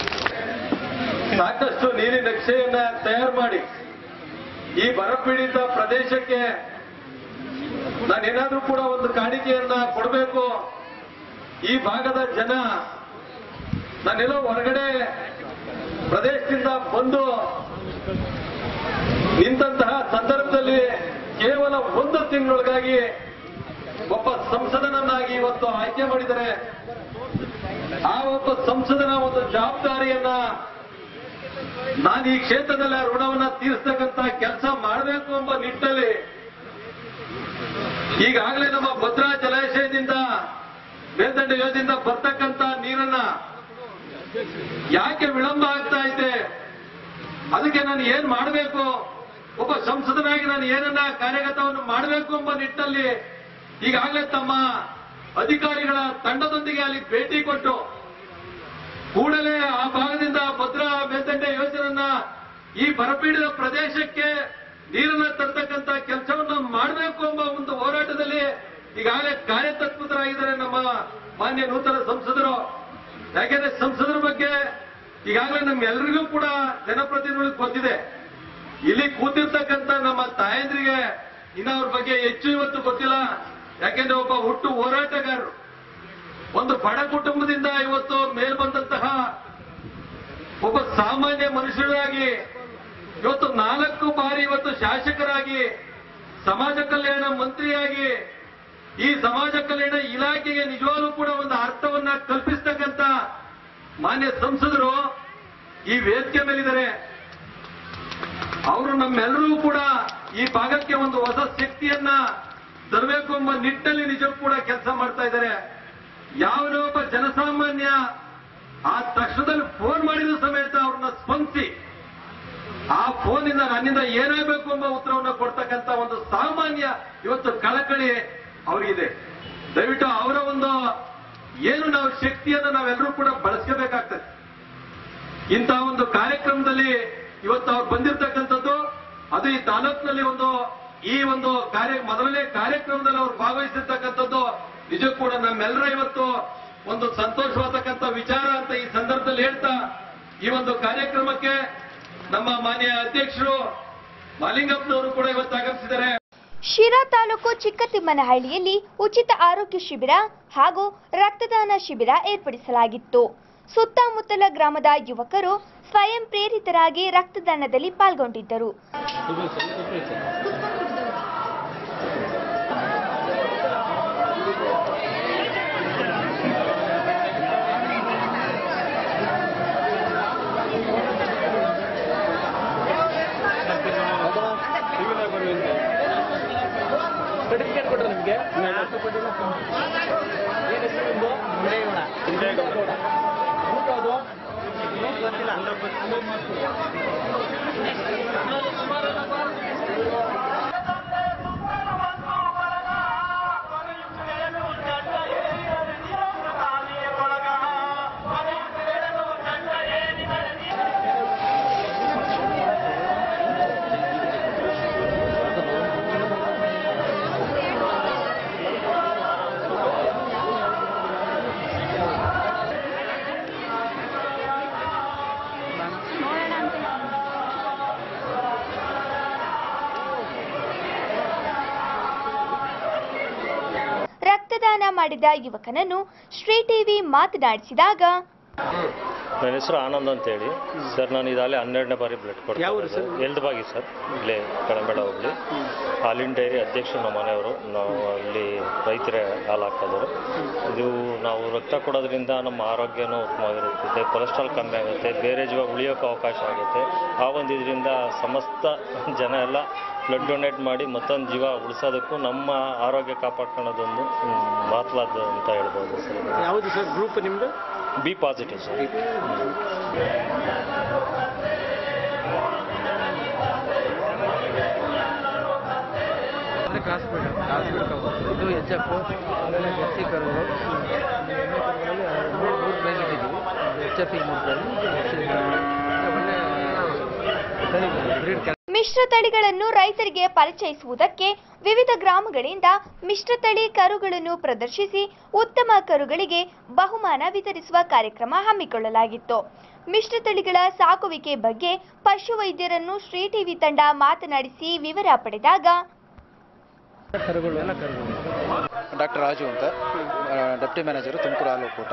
[SPEAKER 6] ಸಾಕಷ್ಟು ನೀರಿನ ನಕ್ಷೆಯನ್ನ ತಯಾರು ಮಾಡಿ ಈ ಬರಪೀಡಿತ ಪ್ರದೇಶಕ್ಕೆ ನಾನೇನಾದ್ರೂ ಕೂಡ ಒಂದು ಕಾಣಿಕೆಯನ್ನ ಕೊಡಬೇಕು. ಈ ಭಾಗದ ಜನ ನಾನೆಲ್ಲೋ ಹೊರಗಡೆ ಪ್ರದೇಶದಿಂದ ಬಂದು ನಿಂತಹ ಸಂದರ್ಭದಲ್ಲಿ ಕೇವಲ ಒಂದು ತಿಂಗಳೊಳಗಾಗಿ ಒಬ್ಬ ಸಂಸದನನ್ನಾಗಿ ಇವತ್ತು ಆಯ್ಕೆ ಮಾಡಿದರೆ ಆ ಒಬ್ಬ ಸಂಸದನ ಒಂದು ಜವಾಬ್ದಾರಿಯನ್ನ ನಾನು ಈ ಕ್ಷೇತ್ರದಲ್ಲಿ ಋಣವನ್ನ ತೀರಿಸ್ತಕ್ಕಂತ ಕೆಲಸ ಮಾಡಬೇಕು ಎಂಬ ನಿಟ್ಟಿನಲ್ಲಿ ಈಗಾಗಲೇ ನಮ್ಮ ಭದ್ರಾ ಜಲಾಶಯದಿಂದ ಮೇಲ್ದಂಡೆ ಯೋಜನೆಯಿಂದ ಬರ್ತಕ್ಕಂತ ನೀರನ್ನ ಯಾಕೆ ವಿಳಂಬ ಆಗ್ತಾ ಇದೆ, ಅದಕ್ಕೆ ನಾನು ಏನ್ ಮಾಡಬೇಕು, ಒಬ್ಬ ಸಂಸದನಾಗಿ ನಾನು ಏನನ್ನ ಕಾರ್ಯಗತವನ್ನು ಮಾಡಬೇಕು ಎಂಬ ನಿಟ್ಟಿನಲ್ಲಿ ಈಗಾಗಲೇ ತಮ್ಮ ಅಧಿಕಾರಿಗಳ ತಂಡದೊಂದಿಗೆ ಅಲ್ಲಿ ಭೇಟಿ ಕೊಟ್ಟು ಕೂಡಲೇ ಆ ಭಾಗದಿಂದ ಭದ್ರಾ ಮೇಲ್ದಂಡೆ ಯೋಜನೆಯನ್ನ ಈ ಬರಪೀಡಿತ ಪ್ರದೇಶಕ್ಕೆ ನೀರನ್ನ ತರ್ತಕ್ಕಂಥ ಕೆಲಸವನ್ನ ಮಾಡಬೇಕು ಎಂಬ ಒಂದು ಹೋರಾಟದಲ್ಲಿ ಈಗಾಗಲೇ ಕಾರ್ಯತತ್ಪರರಾಗಿದ್ದಾರೆ ನಮ್ಮ ಮಾನ್ಯ ನೂತನ ಸಂಸದರು. ಯಾಕೆಂದ್ರೆ ಸಂಸದರ ಬಗ್ಗೆ ಈಗಾಗಲೇ ನಮ್ಗೆಲ್ಲರಿಗೂ ಕೂಡ ಜನಪ್ರತಿನಿಧಿಗಳಿಗೆ ಗೊತ್ತಿದೆ. ಇಲ್ಲಿ ಕೂತಿರ್ತಕ್ಕಂಥ ನಮ್ಮ ತಾಯಂದ್ರಿಗೆ ಇನ್ನ ಅವ್ರ ಬಗ್ಗೆ ಹೆಚ್ಚು ಇವತ್ತು ಗೊತ್ತಿಲ್ಲ. ಯಾಕೆಂದ್ರೆ ಒಬ್ಬ ಹುಟ್ಟು ಹೋರಾಟಗಾರರು, ಒಂದು ಬಡ ಕುಟುಂಬದಿಂದ ಇವತ್ತು ಮೇಲ್ ಬಂದಂತಹ ಒಬ್ಬ ಸಾಮಾನ್ಯ ಮನುಷ್ಯರಾಗಿ ಇವತ್ತು ನಾಲ್ಕು ಬಾರಿ ಇವತ್ತು ಶಾಸಕರಾಗಿ, ಸಮಾಜ ಕಲ್ಯಾಣ ಮಂತ್ರಿಯಾಗಿ, ಈ ಸಮಾಜ ಕಲ್ಯಾಣ ಇಲಾಖೆಗೆ ನಿಜವಾಗ್ಲೂ ಕೂಡ ಒಂದು ಅರ್ಥವನ್ನ ಕಲ್ಪಿಸ್ತಕ್ಕಂಥ ಮಾನ್ಯ ಸಂಸದರು ಈ ವೇದಿಕೆ ಮೇಲಿದ್ದಾರೆ. ಅವರು ನಮ್ಮೆಲ್ಲರೂ ಕೂಡ ಈ ಭಾಗಕ್ಕೆ ಒಂದು ಹೊಸ ಶಕ್ತಿಯನ್ನ ತರಬೇಕು ಎಂಬ ನಿಟ್ಟಿನಲ್ಲಿ ನಿಜಕ್ಕೂ ಕೂಡ ಕೆಲಸ ಮಾಡ್ತಾ ಇದ್ದಾರೆ. ಯಾವುದೇ ಒಬ್ಬ ಜನಸಾಮಾನ್ಯ ಆ ತಕ್ಷಣದಲ್ಲಿ ಫೋನ್ ಮಾಡಿದ ಸಮೇತ ಅವ್ರನ್ನ ಸ್ಪಂದಿಸಿ ಆ ಫೋನಿಂದ ನನ್ನಿಂದ ಏನಾಗಬೇಕು ಎಂಬ ಉತ್ತರವನ್ನು ಕೊಡ್ತಕ್ಕಂಥ ಒಂದು ಸಾಮಾನ್ಯ ಇವತ್ತು ಕಳಕಳಿ ಅವರಿಗಿದೆ. ದಯವಿಟ್ಟು ಅವರ ಒಂದು ಏನು ನಾವು ಶಕ್ತಿಯನ್ನು ನಾವೆಲ್ಲರೂ ಕೂಡ ಬಳಸ್ಕೋಬೇಕಾಗ್ತದೆ. ಇಂತಹ ಒಂದು ಕಾರ್ಯಕ್ರಮದಲ್ಲಿ ಇವತ್ತು ಅವ್ರು ಬಂದಿರತಕ್ಕಂಥದ್ದು ಅದು ಈ ತಾಲೂಕಿನಲ್ಲಿ ಒಂದು ಈ ಒಂದು ಕಾರ್ಯ ಮೊದಲನೇ ಕಾರ್ಯಕ್ರಮದಲ್ಲಿ ಅವರು ಭಾಗವಹಿಸಿರ್ತಕ್ಕಂಥದ್ದು ನಿಜಕ್ಕೂ ಕೂಡ ನಮ್ಮೆಲ್ಲರ ಇವತ್ತು ಒಂದು ಸಂತೋಷವಾದಕ್ಕಂಥ ವಿಚಾರ ಅಂತ ಈ ಸಂದರ್ಭದಲ್ಲಿ ಹೇಳ್ತಾ ಈ ಒಂದು ಕಾರ್ಯಕ್ರಮಕ್ಕೆ ನಮ್ಮ ಮಾನ್ಯ ಅಧ್ಯಕ್ಷರು ಮಾಲಿಂಗಪ್ಪನವರು ಕೂಡ ಇವತ್ತು ಆಗಮಿಸಿದ್ದಾರೆ.
[SPEAKER 1] ಶಿರಾ ತಾಲೂಕು ಚಿಕ್ಕತಿಮ್ಮನಹಳ್ಳಿಯಲ್ಲಿ ಉಚಿತ ಆರೋಗ್ಯ ಶಿಬಿರ ಹಾಗೂ ರಕ್ತದಾನ ಶಿಬಿರ ಏರ್ಪಡಿಸಲಾಗಿತ್ತು. ಸುತ್ತಮುತ್ತಲ ಗ್ರಾಮದ ಯುವಕರು ಸ್ವಯಂ ಪ್ರೇರಿತರಾಗಿ ರಕ್ತದಾನದಲ್ಲಿ ಪಾಲ್ಗೊಂಡಿದ್ದರು.
[SPEAKER 7] ಸರ್ಟಿಫಿಕೇಟ್ ಕೊಟ್ಟರೆ ನಿಮಗೆ
[SPEAKER 1] ರಕ್ತದಾನ ಮಾಡಿದ ಯುವಕನನ್ನು ಶ್ರೀ ಟಿವಿ ಮಾತನಾಡಿಸಿದಾಗ,
[SPEAKER 8] ನನ್ನ ಹೆಸರು ಆನಂದ್ ಅಂತೇಳಿ ಸರ್. ನಾನು ಇದಾಗಲೇ ಹನ್ನೆರಡನೇ ಬಾರಿ ಬ್ಲಡ್ ಕೊಡ್ತೀನಿ. ಎಲ್ದಬಾಗಿ ಸರ್, ಇಲ್ಲೇ ಕಳಂಬೇಡ ಹೋಗ್ಲಿ. ಹಾಲಿನ ಡೈರಿ ಅಧ್ಯಕ್ಷರು ನಮ್ಮ ಮನೆಯವರು. ನಾವು ಇಲ್ಲಿ ರೈತರೇ ಹಾಲು ಹಾಕೋದವರು. ಇದು ನಾವು ರಕ್ತ ಕೊಡೋದ್ರಿಂದ ನಮ್ಮ ಆರೋಗ್ಯನೂ ಉತ್ತಮವಾಗಿರುತ್ತದೆ, ಕೊಲೆಸ್ಟ್ರಾಲ್ ಕಮ್ಮಿ ಆಗುತ್ತೆ, ಬೇರೆ ಜೀವ ಉಳಿಯೋಕ್ಕೆ ಅವಕಾಶ ಆಗುತ್ತೆ. ಆ ಒಂದು ಇದರಿಂದ ಸಮಸ್ತ ಜನ ಎಲ್ಲ ಬ್ಲಡ್ ಡೊನೇಟ್ ಮಾಡಿ ಮತ್ತೊಂದು ಜೀವ ಉಳಿಸೋದಕ್ಕೂ ನಮ್ಮ ಆರೋಗ್ಯ ಕಾಪಾಡ್ಕೊಳ್ಳೋದೊಂದು ಮಹತ್ವದ್ದು ಅಂತ ಹೇಳ್ಬೋದು ಸರ್.
[SPEAKER 7] ಯಾವುದು ಸರ್ ಗ್ರೂಪ್ ನಿಮ್ಮದು?
[SPEAKER 8] B positive sir.
[SPEAKER 7] ಕ್ರಾಸ್ ಬಿಡ್ ಕ್ರಾಸ್ ಬಿಡ್ಕೋಬೋದು. ಇದು ಎಚ್ ಎಫ್ ಆಮೇಲೆ ಜರ್ಸಿ ಕರುಗಳು ಮೂರು ಮೂರು ಬ್ರ್ಯಾಂಡ್ ಇಟ್ಟಿದ್ದೀವಿ. ಎಚ್ ಎಫ್ ಒಳ್ಳೆ
[SPEAKER 1] ಮಿಶ್ರ ತಳಿಗಳನ್ನು ರೈತರಿಗೆ ಪರಿಚಯಿಸುವುದಕ್ಕೆ ವಿವಿಧ ಗ್ರಾಮಗಳಿಂದ ಮಿಶ್ರತಳಿ ಕರುಗಳನ್ನು ಪ್ರದರ್ಶಿಸಿ ಉತ್ತಮ ಕರುಗಳಿಗೆ ಬಹುಮಾನ ವಿತರಿಸುವ ಕಾರ್ಯಕ್ರಮ ಹಮ್ಮಿಕೊಳ್ಳಲಾಗಿತ್ತು. ಮಿಶ್ರತಳಿಗಳ ಸಾಕುವಿಕೆ ಬಗ್ಗೆ ಪಶುವೈದ್ಯರನ್ನು ಶ್ರೀ ಟಿವಿ ತಂಡ ಮಾತನಾಡಿಸಿ ವಿವರ ಪಡೆದಾಗ,
[SPEAKER 7] ಕರುಗಳು ಎಲ್ಲ ಕರುಗಳು
[SPEAKER 9] ಡಾಕ್ಟರ್ ರಾಜು ಅಂತ, ಡೆಪ್ಟಿ ಮ್ಯಾನೇಜರು, ತುಮಕೂರು ಹಾಲು ಒಕ್ಕೂಟ.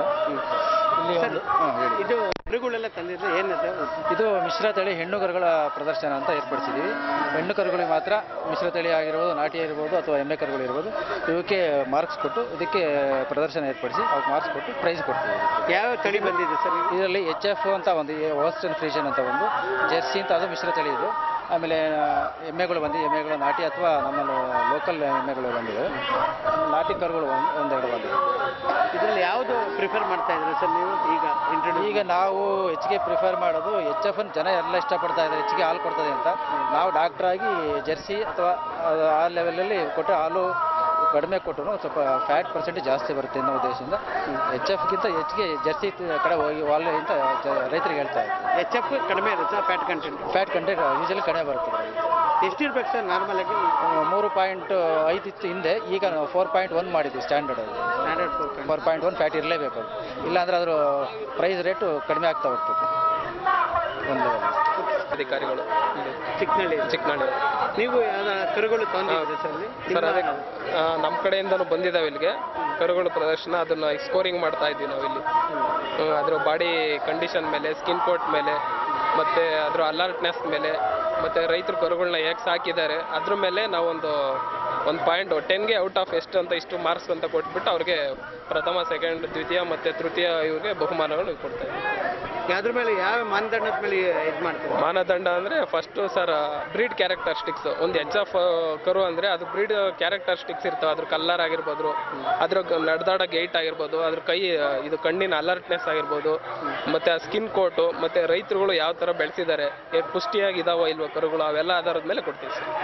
[SPEAKER 7] ಇದು ಕರುಗಳೆಲ್ಲ ತಂದಿದ್ರೆ ಏನಿದೆ?
[SPEAKER 9] ಇದು ಮಿಶ್ರತಳಿ ಹೆಣ್ಣು ಕರುಗಳ ಪ್ರದರ್ಶನ ಅಂತ ಏರ್ಪಡಿಸಿದ್ದೀವಿ. ಹೆಣ್ಣು ಕರುಗಳಿಗೆ ಮಾತ್ರ ಮಿಶ್ರತಳಿ ಆಗಿರ್ಬೋದು, ನಾಟಿ ಇರ್ಬೋದು ಅಥವಾ ಎಮ್ಮೆ ಕರುಗಳು ಇರ್ಬೋದು, ಇವಕ್ಕೆ ಮಾರ್ಕ್ಸ್ ಕೊಟ್ಟು ಇದಕ್ಕೆ ಪ್ರದರ್ಶನ ಏರ್ಪಡಿಸಿ ಅವ್ರಿಗೆ ಮಾರ್ಕ್ಸ್ ಕೊಟ್ಟು ಪ್ರೈಸ್ ಕೊಡ್ತೀವಿ.
[SPEAKER 7] ಯಾವ ತಳಿ ಬಂದಿದೆ ಸರ್?
[SPEAKER 9] ಇದರಲ್ಲಿ ಎಚ್ ಎಫ್ ಅಂತ ಒಂದು, ಹೋಸ್ಟನ್ ಫ್ರೀಷನ್ ಅಂತ ಒಂದು, ಜೆರ್ಸಿ ಅಂತ ಅದು ಮಿಶ್ರತಳಿ ಇದು. ಆಮೇಲೆ ಎಮ್ಮೆಗಳು ಬಂದು ಎಮ್ಮೆಗಳು ನಾಟಿ ಅಥವಾ ನಮ್ಮ ಲೋಕಲ್ ಎಮ್ಮೆಗಳು ಬಂದಿವೆ. ನಾಟಿ ಕರುಗಳು ಒಂದು ಒಂದೆರಡು ಬಂದಿವೆ.
[SPEAKER 7] ಇದರಲ್ಲಿ ಯಾವುದು ಪ್ರಿಫರ್ ಮಾಡ್ತಾ ಇದ್ದಾರೆ ಸರ್ ನೀವು ಈಗ?
[SPEAKER 9] ಈಗ ನಾವು ಹೆಚ್ಚಿಗೆ ಪ್ರಿಫರ್ ಮಾಡೋದು ಎಚ್ ಎಫ್ ಜನ ಎಲ್ಲ ಇಷ್ಟಪಡ್ತಾ ಇದ್ದಾರೆ, ಹೆಚ್ಚಿಗೆ ಹಾಲು ಕೊಡ್ತದೆ ಅಂತ. ನಾವು ಡಾಕ್ಟ್ರಾಗಿ ಜೆರ್ಸಿ ಅಥವಾ ಆ ಲೆವೆಲಲ್ಲಿ ಕೊಟ್ಟು ಹಾಲು ಕಡಿಮೆ ಕೊಟ್ಟರು ಸ್ವಲ್ಪ ಫ್ಯಾಟ್ ಪರ್ಸೆಂಟೇಜ್ ಜಾಸ್ತಿ ಬರುತ್ತೆ ಅನ್ನೋ ಉದ್ದೇಶದಿಂದ ಎಚ್ ಎಫ್ಗಿಂತ ಹೆಚ್ಚಿಗೆ ಜರ್ಸಿ ಕಡೆ ಹೋಗಿ ವಾಲ್ ಅಂತ ರೈತರಿಗೆ ಹೇಳ್ತಾ ಇದ್ದಾರೆ.
[SPEAKER 7] ಎಚ್ ಎಫ್ ಕಡಿಮೆ ಇರುತ್ತೆ fat content?
[SPEAKER 9] Fat content usually ಕಡಿಮೆ ಬರುತ್ತೆ.
[SPEAKER 7] ಎಷ್ಟಿರ್ಬೇಕು ಸರ್ ನಾರ್ಮಲ್ ಆಗಿ?
[SPEAKER 9] ಮೂರು ಪಾಯಿಂಟ್ ಐದು ಇತ್ತು ಹಿಂದೆ, ಈಗ ನಾವು ಫೋರ್ ಪಾಯಿಂಟ್ ಒನ್ ಮಾಡಿದ್ವಿ ಸ್ಟ್ಯಾಂಡರ್ಡ್. ಅದು
[SPEAKER 7] standard
[SPEAKER 9] four point one fat ಇರಲೇಬೇಕು. ಅದು ಇಲ್ಲಾಂದ್ರೆ ಅದ್ರ ಪ್ರೈಸ್ ರೇಟು ಕಡಿಮೆ ಆಗ್ತಾ ಹೋಗ್ತದೆ ಒಂದು ಲೆವೆಲ್.
[SPEAKER 10] ಅಧಿಕಾರಿಗಳು
[SPEAKER 7] ಚಿಕ್ಕನಹಳ್ಳಿ
[SPEAKER 10] ಚಿಕ್ಕನಹಳ್ಳಿ
[SPEAKER 7] ನೀವು ಕರುಗಳು ತಂದಿದ್ದೀರಾ ಸರ್ ಅಲ್ಲಿ?
[SPEAKER 10] ಸರ್ ಅದೇ ನಮ್ಮ ಕಡೆಯಿಂದನೂ ಬಂದಿದ್ದಾವೆ ಇಲ್ಲಿಗೆ ಕರುಗಳು ಪ್ರದರ್ಶನ. ಅದನ್ನ ಸ್ಕೋರಿಂಗ್ ಮಾಡ್ತಾ ಇದ್ದೀವಿ ನಾವು ಇಲ್ಲಿ. ಅದ್ರ ಬಾಡಿ ಕಂಡೀಷನ್ ಮೇಲೆ, ಸ್ಕಿನ್ ಕೋಟ್ ಮೇಲೆ, ಮತ್ತೆ ಅದ್ರ ಅಲರ್ಟ್ನೆಸ್ ಮೇಲೆ, ಮತ್ತೆ ರೈತರು ಕರುಗಳನ್ನ ಹೇಗೆ ಸಾಕಿದ್ದಾರೆ ಅದ್ರ ಮೇಲೆ ನಾವೊಂದು ಒಂದು ಪಾಯಿಂಟ್ ಟೆನ್ಗೆ ಔಟ್ ಆಫ್ ಎಷ್ಟು ಅಂತ ಇಷ್ಟು ಮಾರ್ಕ್ಸ್ ಅಂತ ಕೊಟ್ಬಿಟ್ಟು ಅವ್ರಿಗೆ ಪ್ರಥಮ, ಸೆಕೆಂಡ್, ದ್ವಿತೀಯ ಮತ್ತೆ ತೃತೀಯ ಇವ್ರಿಗೆ ಬಹುಮಾನಗಳು ಕೊಡ್ತಾ ಇದ್ದೀವಿ.
[SPEAKER 7] ಅದ್ರ ಮೇಲೆ ಯಾವ ಮಾನದಂಡದ ಮೇಲೆ ಇದು ಮಾಡ್ತೀವಿ?
[SPEAKER 10] ಮಾನದಂಡ ಅಂದರೆ ಫಸ್ಟು ಸರ್ ಬ್ರೀಡ್ ಕ್ಯಾರೆಕ್ಟರಿಸ್ಟಿಕ್ಸ್. ಒಂದು ಎಚ್ ಎಫ್ ಕರು ಅಂದರೆ ಅದು ಬ್ರೀಡ್ ಕ್ಯಾರೆಕ್ಟರಿಸ್ಟಿಕ್ಸ್ ಇರ್ತವೆ. ಅದ್ರ ಕಲ್ಲರ್ ಆಗಿರ್ಬೋದು, ಅದ್ರ ನಡೆದಾಡೋ ಗೇಟ್ ಆಗಿರ್ಬೋದು, ಅದ್ರ ಕೈ ಇದು ಕಣ್ಣಿನ ಅಲರ್ಟ್ನೆಸ್ ಆಗಿರ್ಬೋದು, ಮತ್ತು ಆ ಸ್ಕಿನ್ ಕೋಟು, ಮತ್ತು ರೈತರುಗಳು ಯಾವ ಥರ ಬೆಳೆಸಿದ್ದಾರೆ, ಪುಷ್ಟಿಯಾಗಿ ಇದಾವೋ ಇಲ್ವೋ ಕರುಗಳು, ಅವೆಲ್ಲ ಆಧಾರದ ಮೇಲೆ ಕೊಡ್ತೀವಿ ಸರ್.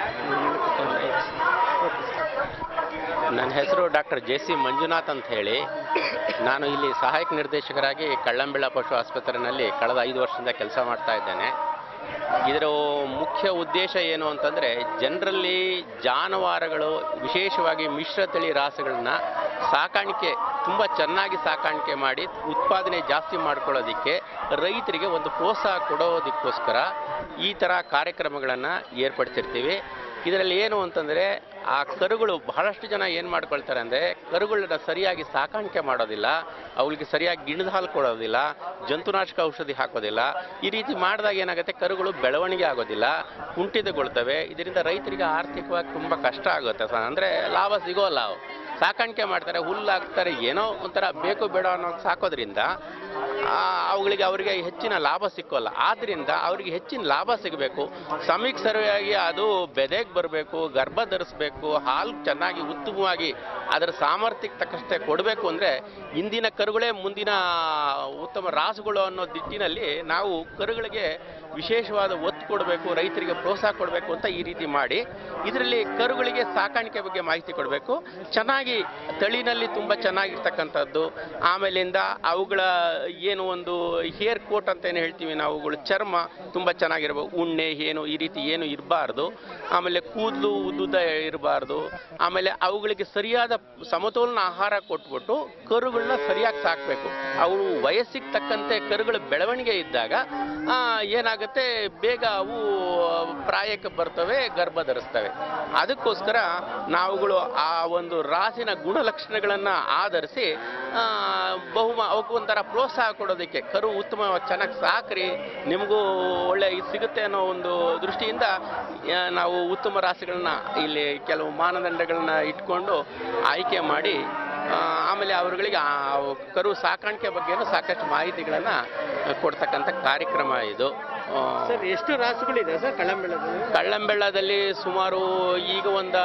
[SPEAKER 11] ನನ್ನ ಹೆಸರು ಡಾಕ್ಟರ್ ಜೆ ಸಿ ಮಂಜುನಾಥ್ ಅಂತ ಹೇಳಿ, ನಾನು ಇಲ್ಲಿ ಸಹಾಯಕ ನಿರ್ದೇಶಕರಾಗಿ ಕಳ್ಳಂಬೆಳ ಪಶು ಆಸ್ಪತ್ರೆಯಲ್ಲಿ ಕಳೆದ ಐದು ವರ್ಷದಿಂದ ಕೆಲಸ ಮಾಡ್ತಾ ಇದ್ದೇನೆ. ಇದರ ಮುಖ್ಯ ಉದ್ದೇಶ ಏನು ಅಂತಂದರೆ, ಜನರಲ್ಲಿ ಜಾನುವಾರುಗಳು ವಿಶೇಷವಾಗಿ ಮಿಶ್ರತಳಿ ರಾಸುಗಳನ್ನ ಸಾಕಾಣಿಕೆ ತುಂಬ ಚೆನ್ನಾಗಿ ಸಾಕಾಣಿಕೆ ಮಾಡಿ ಉತ್ಪಾದನೆ ಜಾಸ್ತಿ ಮಾಡ್ಕೊಳ್ಳೋದಕ್ಕೆ ರೈತರಿಗೆ ಒಂದು ಪ್ರೋತ್ಸಾಹ ಕೊಡೋದಕ್ಕೋಸ್ಕರ ಈ ಥರ ಕಾರ್ಯಕ್ರಮಗಳನ್ನು ಏರ್ಪಡಿಸಿರ್ತೀವಿ. ಇದರಲ್ಲಿ ಏನು ಅಂತಂದರೆ, ಆ ಕರುಗಳು ಬಹಳಷ್ಟು ಜನ ಏನು ಮಾಡ್ಕೊಳ್ತಾರೆ ಅಂದರೆ, ಕರುಗಳನ್ನ ಸರಿಯಾಗಿ ಸಾಕಾಣಿಕೆ ಮಾಡೋದಿಲ್ಲ, ಅವುಗಳಿಗೆ ಸರಿಯಾಗಿ ಗಿಣದ ಹಾಲು ಕೊಡೋದಿಲ್ಲ, ಜಂತುನಾಶಕ ಔಷಧಿ ಹಾಕೋದಿಲ್ಲ. ಈ ರೀತಿ ಮಾಡಿದಾಗ ಏನಾಗುತ್ತೆ, ಕರುಗಳು ಬೆಳವಣಿಗೆ ಆಗೋದಿಲ್ಲ, ಕುಂಠಿತಗೊಳ್ತವೆ. ಇದರಿಂದ ರೈತರಿಗೆ ಆರ್ಥಿಕವಾಗಿ ತುಂಬ ಕಷ್ಟ ಆಗುತ್ತೆ. ಅಂದರೆ ಲಾಭ ಸಿಗೋಲ್ಲ. ಅವು ಸಾಕಾಣಿಕೆ ಮಾಡ್ತಾರೆ, ಹುಲ್ಲು ಹಾಕ್ತಾರೆ, ಏನೋ ಒಂಥರ ಬೇಕು ಬೇಡ ಅನ್ನೋ ಸಾಕೋದ್ರಿಂದ ಅವುಗಳಿಗೆ ಅವರಿಗೆ ಹೆಚ್ಚಿನ ಲಾಭ ಸಿಕ್ಕೋಲ್ಲ. ಆದ್ದರಿಂದ ಅವರಿಗೆ ಹೆಚ್ಚಿನ ಲಾಭ ಸಿಗಬೇಕು, ಸಮಯಕ್ಕೆ ಸರಿಯಾಗಿ ಅದು ಬೆದೆಗೆ ಬರಬೇಕು, ಗರ್ಭ ಧರಿಸಬೇಕು, ಹಾಲು ಚೆನ್ನಾಗಿ ಉತ್ತಮವಾಗಿ ಅದರ ಸಾಮರ್ಥ್ಯಕ್ಕೆ ತಕ್ಕಷ್ಟೇ ಕೊಡಬೇಕು. ಅಂದರೆ ಇಂದಿನ ಕರುಗಳೇ ಮುಂದಿನ ಉತ್ತಮ ರಾಸುಗಳು ಅನ್ನೋ ದಿಟ್ಟಿನಲ್ಲಿ ನಾವು ಕರುಗಳಿಗೆ ವಿಶೇಷವಾದ ಒತ್ತು ಕೊಡಬೇಕು, ರೈತರಿಗೆ ಪ್ರೋತ್ಸಾಹ ಕೊಡಬೇಕು ಅಂತ ಈ ರೀತಿ ಮಾಡಿ ಇದರಲ್ಲಿ ಕರುಗಳಿಗೆ ಸಾಕಾಣಿಕೆ ಬಗ್ಗೆ ಮಾಹಿತಿ ಕೊಡಬೇಕು. ಚೆನ್ನಾಗಿ ತಳಿನಲ್ಲಿ ತುಂಬ ಚೆನ್ನಾಗಿರ್ತಕ್ಕಂಥದ್ದು, ಆಮೇಲಿಂದ ಅವುಗಳ ಏನು ಒಂದು ಹೇರ್ ಕೋಟ್ ಅಂತ ಏನು ಹೇಳ್ತೀವಿ ನಾವು, ಅವುಗಳ ಚರ್ಮ ತುಂಬ ಚೆನ್ನಾಗಿರ್ಬೇಕು, ಉಣ್ಣೆ ಏನು ಈ ರೀತಿ ಏನು ಇರಬಾರ್ದು, ಆಮೇಲೆ ಕೂದಲು ಉದ್ದುದ್ದ ಇರಬಾರ್ದು, ಆಮೇಲೆ ಅವುಗಳಿಗೆ ಸರಿಯಾದ ಸಮತೋಲನ ಆಹಾರ ಕೊಟ್ಬಿಟ್ಟು ಕರುಗಳನ್ನ ಸರಿಯಾಗಿ ಸಾಕಬೇಕು. ಅವು ವಯಸ್ಸಿಗೆ ತಕ್ಕಂತೆ ಕರುಗಳ ಬೆಳವಣಿಗೆ ಇದ್ದಾಗ ಏನಾಗುತ್ತೆ, ಬೇಗ ಅವು ಪ್ರಾಯಕ್ಕೆ ಬರ್ತವೆ, ಗರ್ಭ ಧರಿಸ್ತವೆ. ಅದಕ್ಕೋಸ್ಕರ ನಾವುಗಳು ಆ ಒಂದು ರಾಸಿನ ಗುಣಲಕ್ಷಣಗಳನ್ನು ಆಧರಿಸಿ ಬಹುಮ ಅವಕ್ಕೆ ಒಂಥರ ಪ್ರೋತ್ಸಾಹ ಕೊಡೋದಕ್ಕೆ, ಕರು ಉತ್ತಮವಾಗಿ ಚೆನ್ನಾಗಿ ಸಾಕ್ರಿ, ನಿಮಗೂ ಒಳ್ಳೆ ಇದು ಸಿಗುತ್ತೆ ಅನ್ನೋ ಒಂದು ದೃಷ್ಟಿಯಿಂದ ನಾವು ಉತ್ತಮ ರಾಸುಗಳನ್ನ ಇಲ್ಲಿ ಕೆಲವು ಮಾನದಂಡಗಳನ್ನ ಇಟ್ಕೊಂಡು ಆಯ್ಕೆ ಮಾಡಿ ಆಮೇಲೆ ಅವರುಗಳಿಗೆ ಆ ಕರು ಸಾಕಾಣಿಕೆ ಬಗ್ಗೆನೂ ಸಾಕಷ್ಟು ಮಾಹಿತಿಗಳನ್ನು ಕೊಡ್ತಕ್ಕಂಥ ಕಾರ್ಯಕ್ರಮ ಇದು.
[SPEAKER 12] ಸರ್, ಎಷ್ಟು ರಾಸುಗಳಿದೆ ಸರ್ ಕಳ್ಳಂಬೆಳ್ಳದಲ್ಲಿ?
[SPEAKER 11] ಕಳ್ಳಂಬೆಳ್ಳದಲ್ಲಿ ಸುಮಾರು ಈಗ ಒಂದು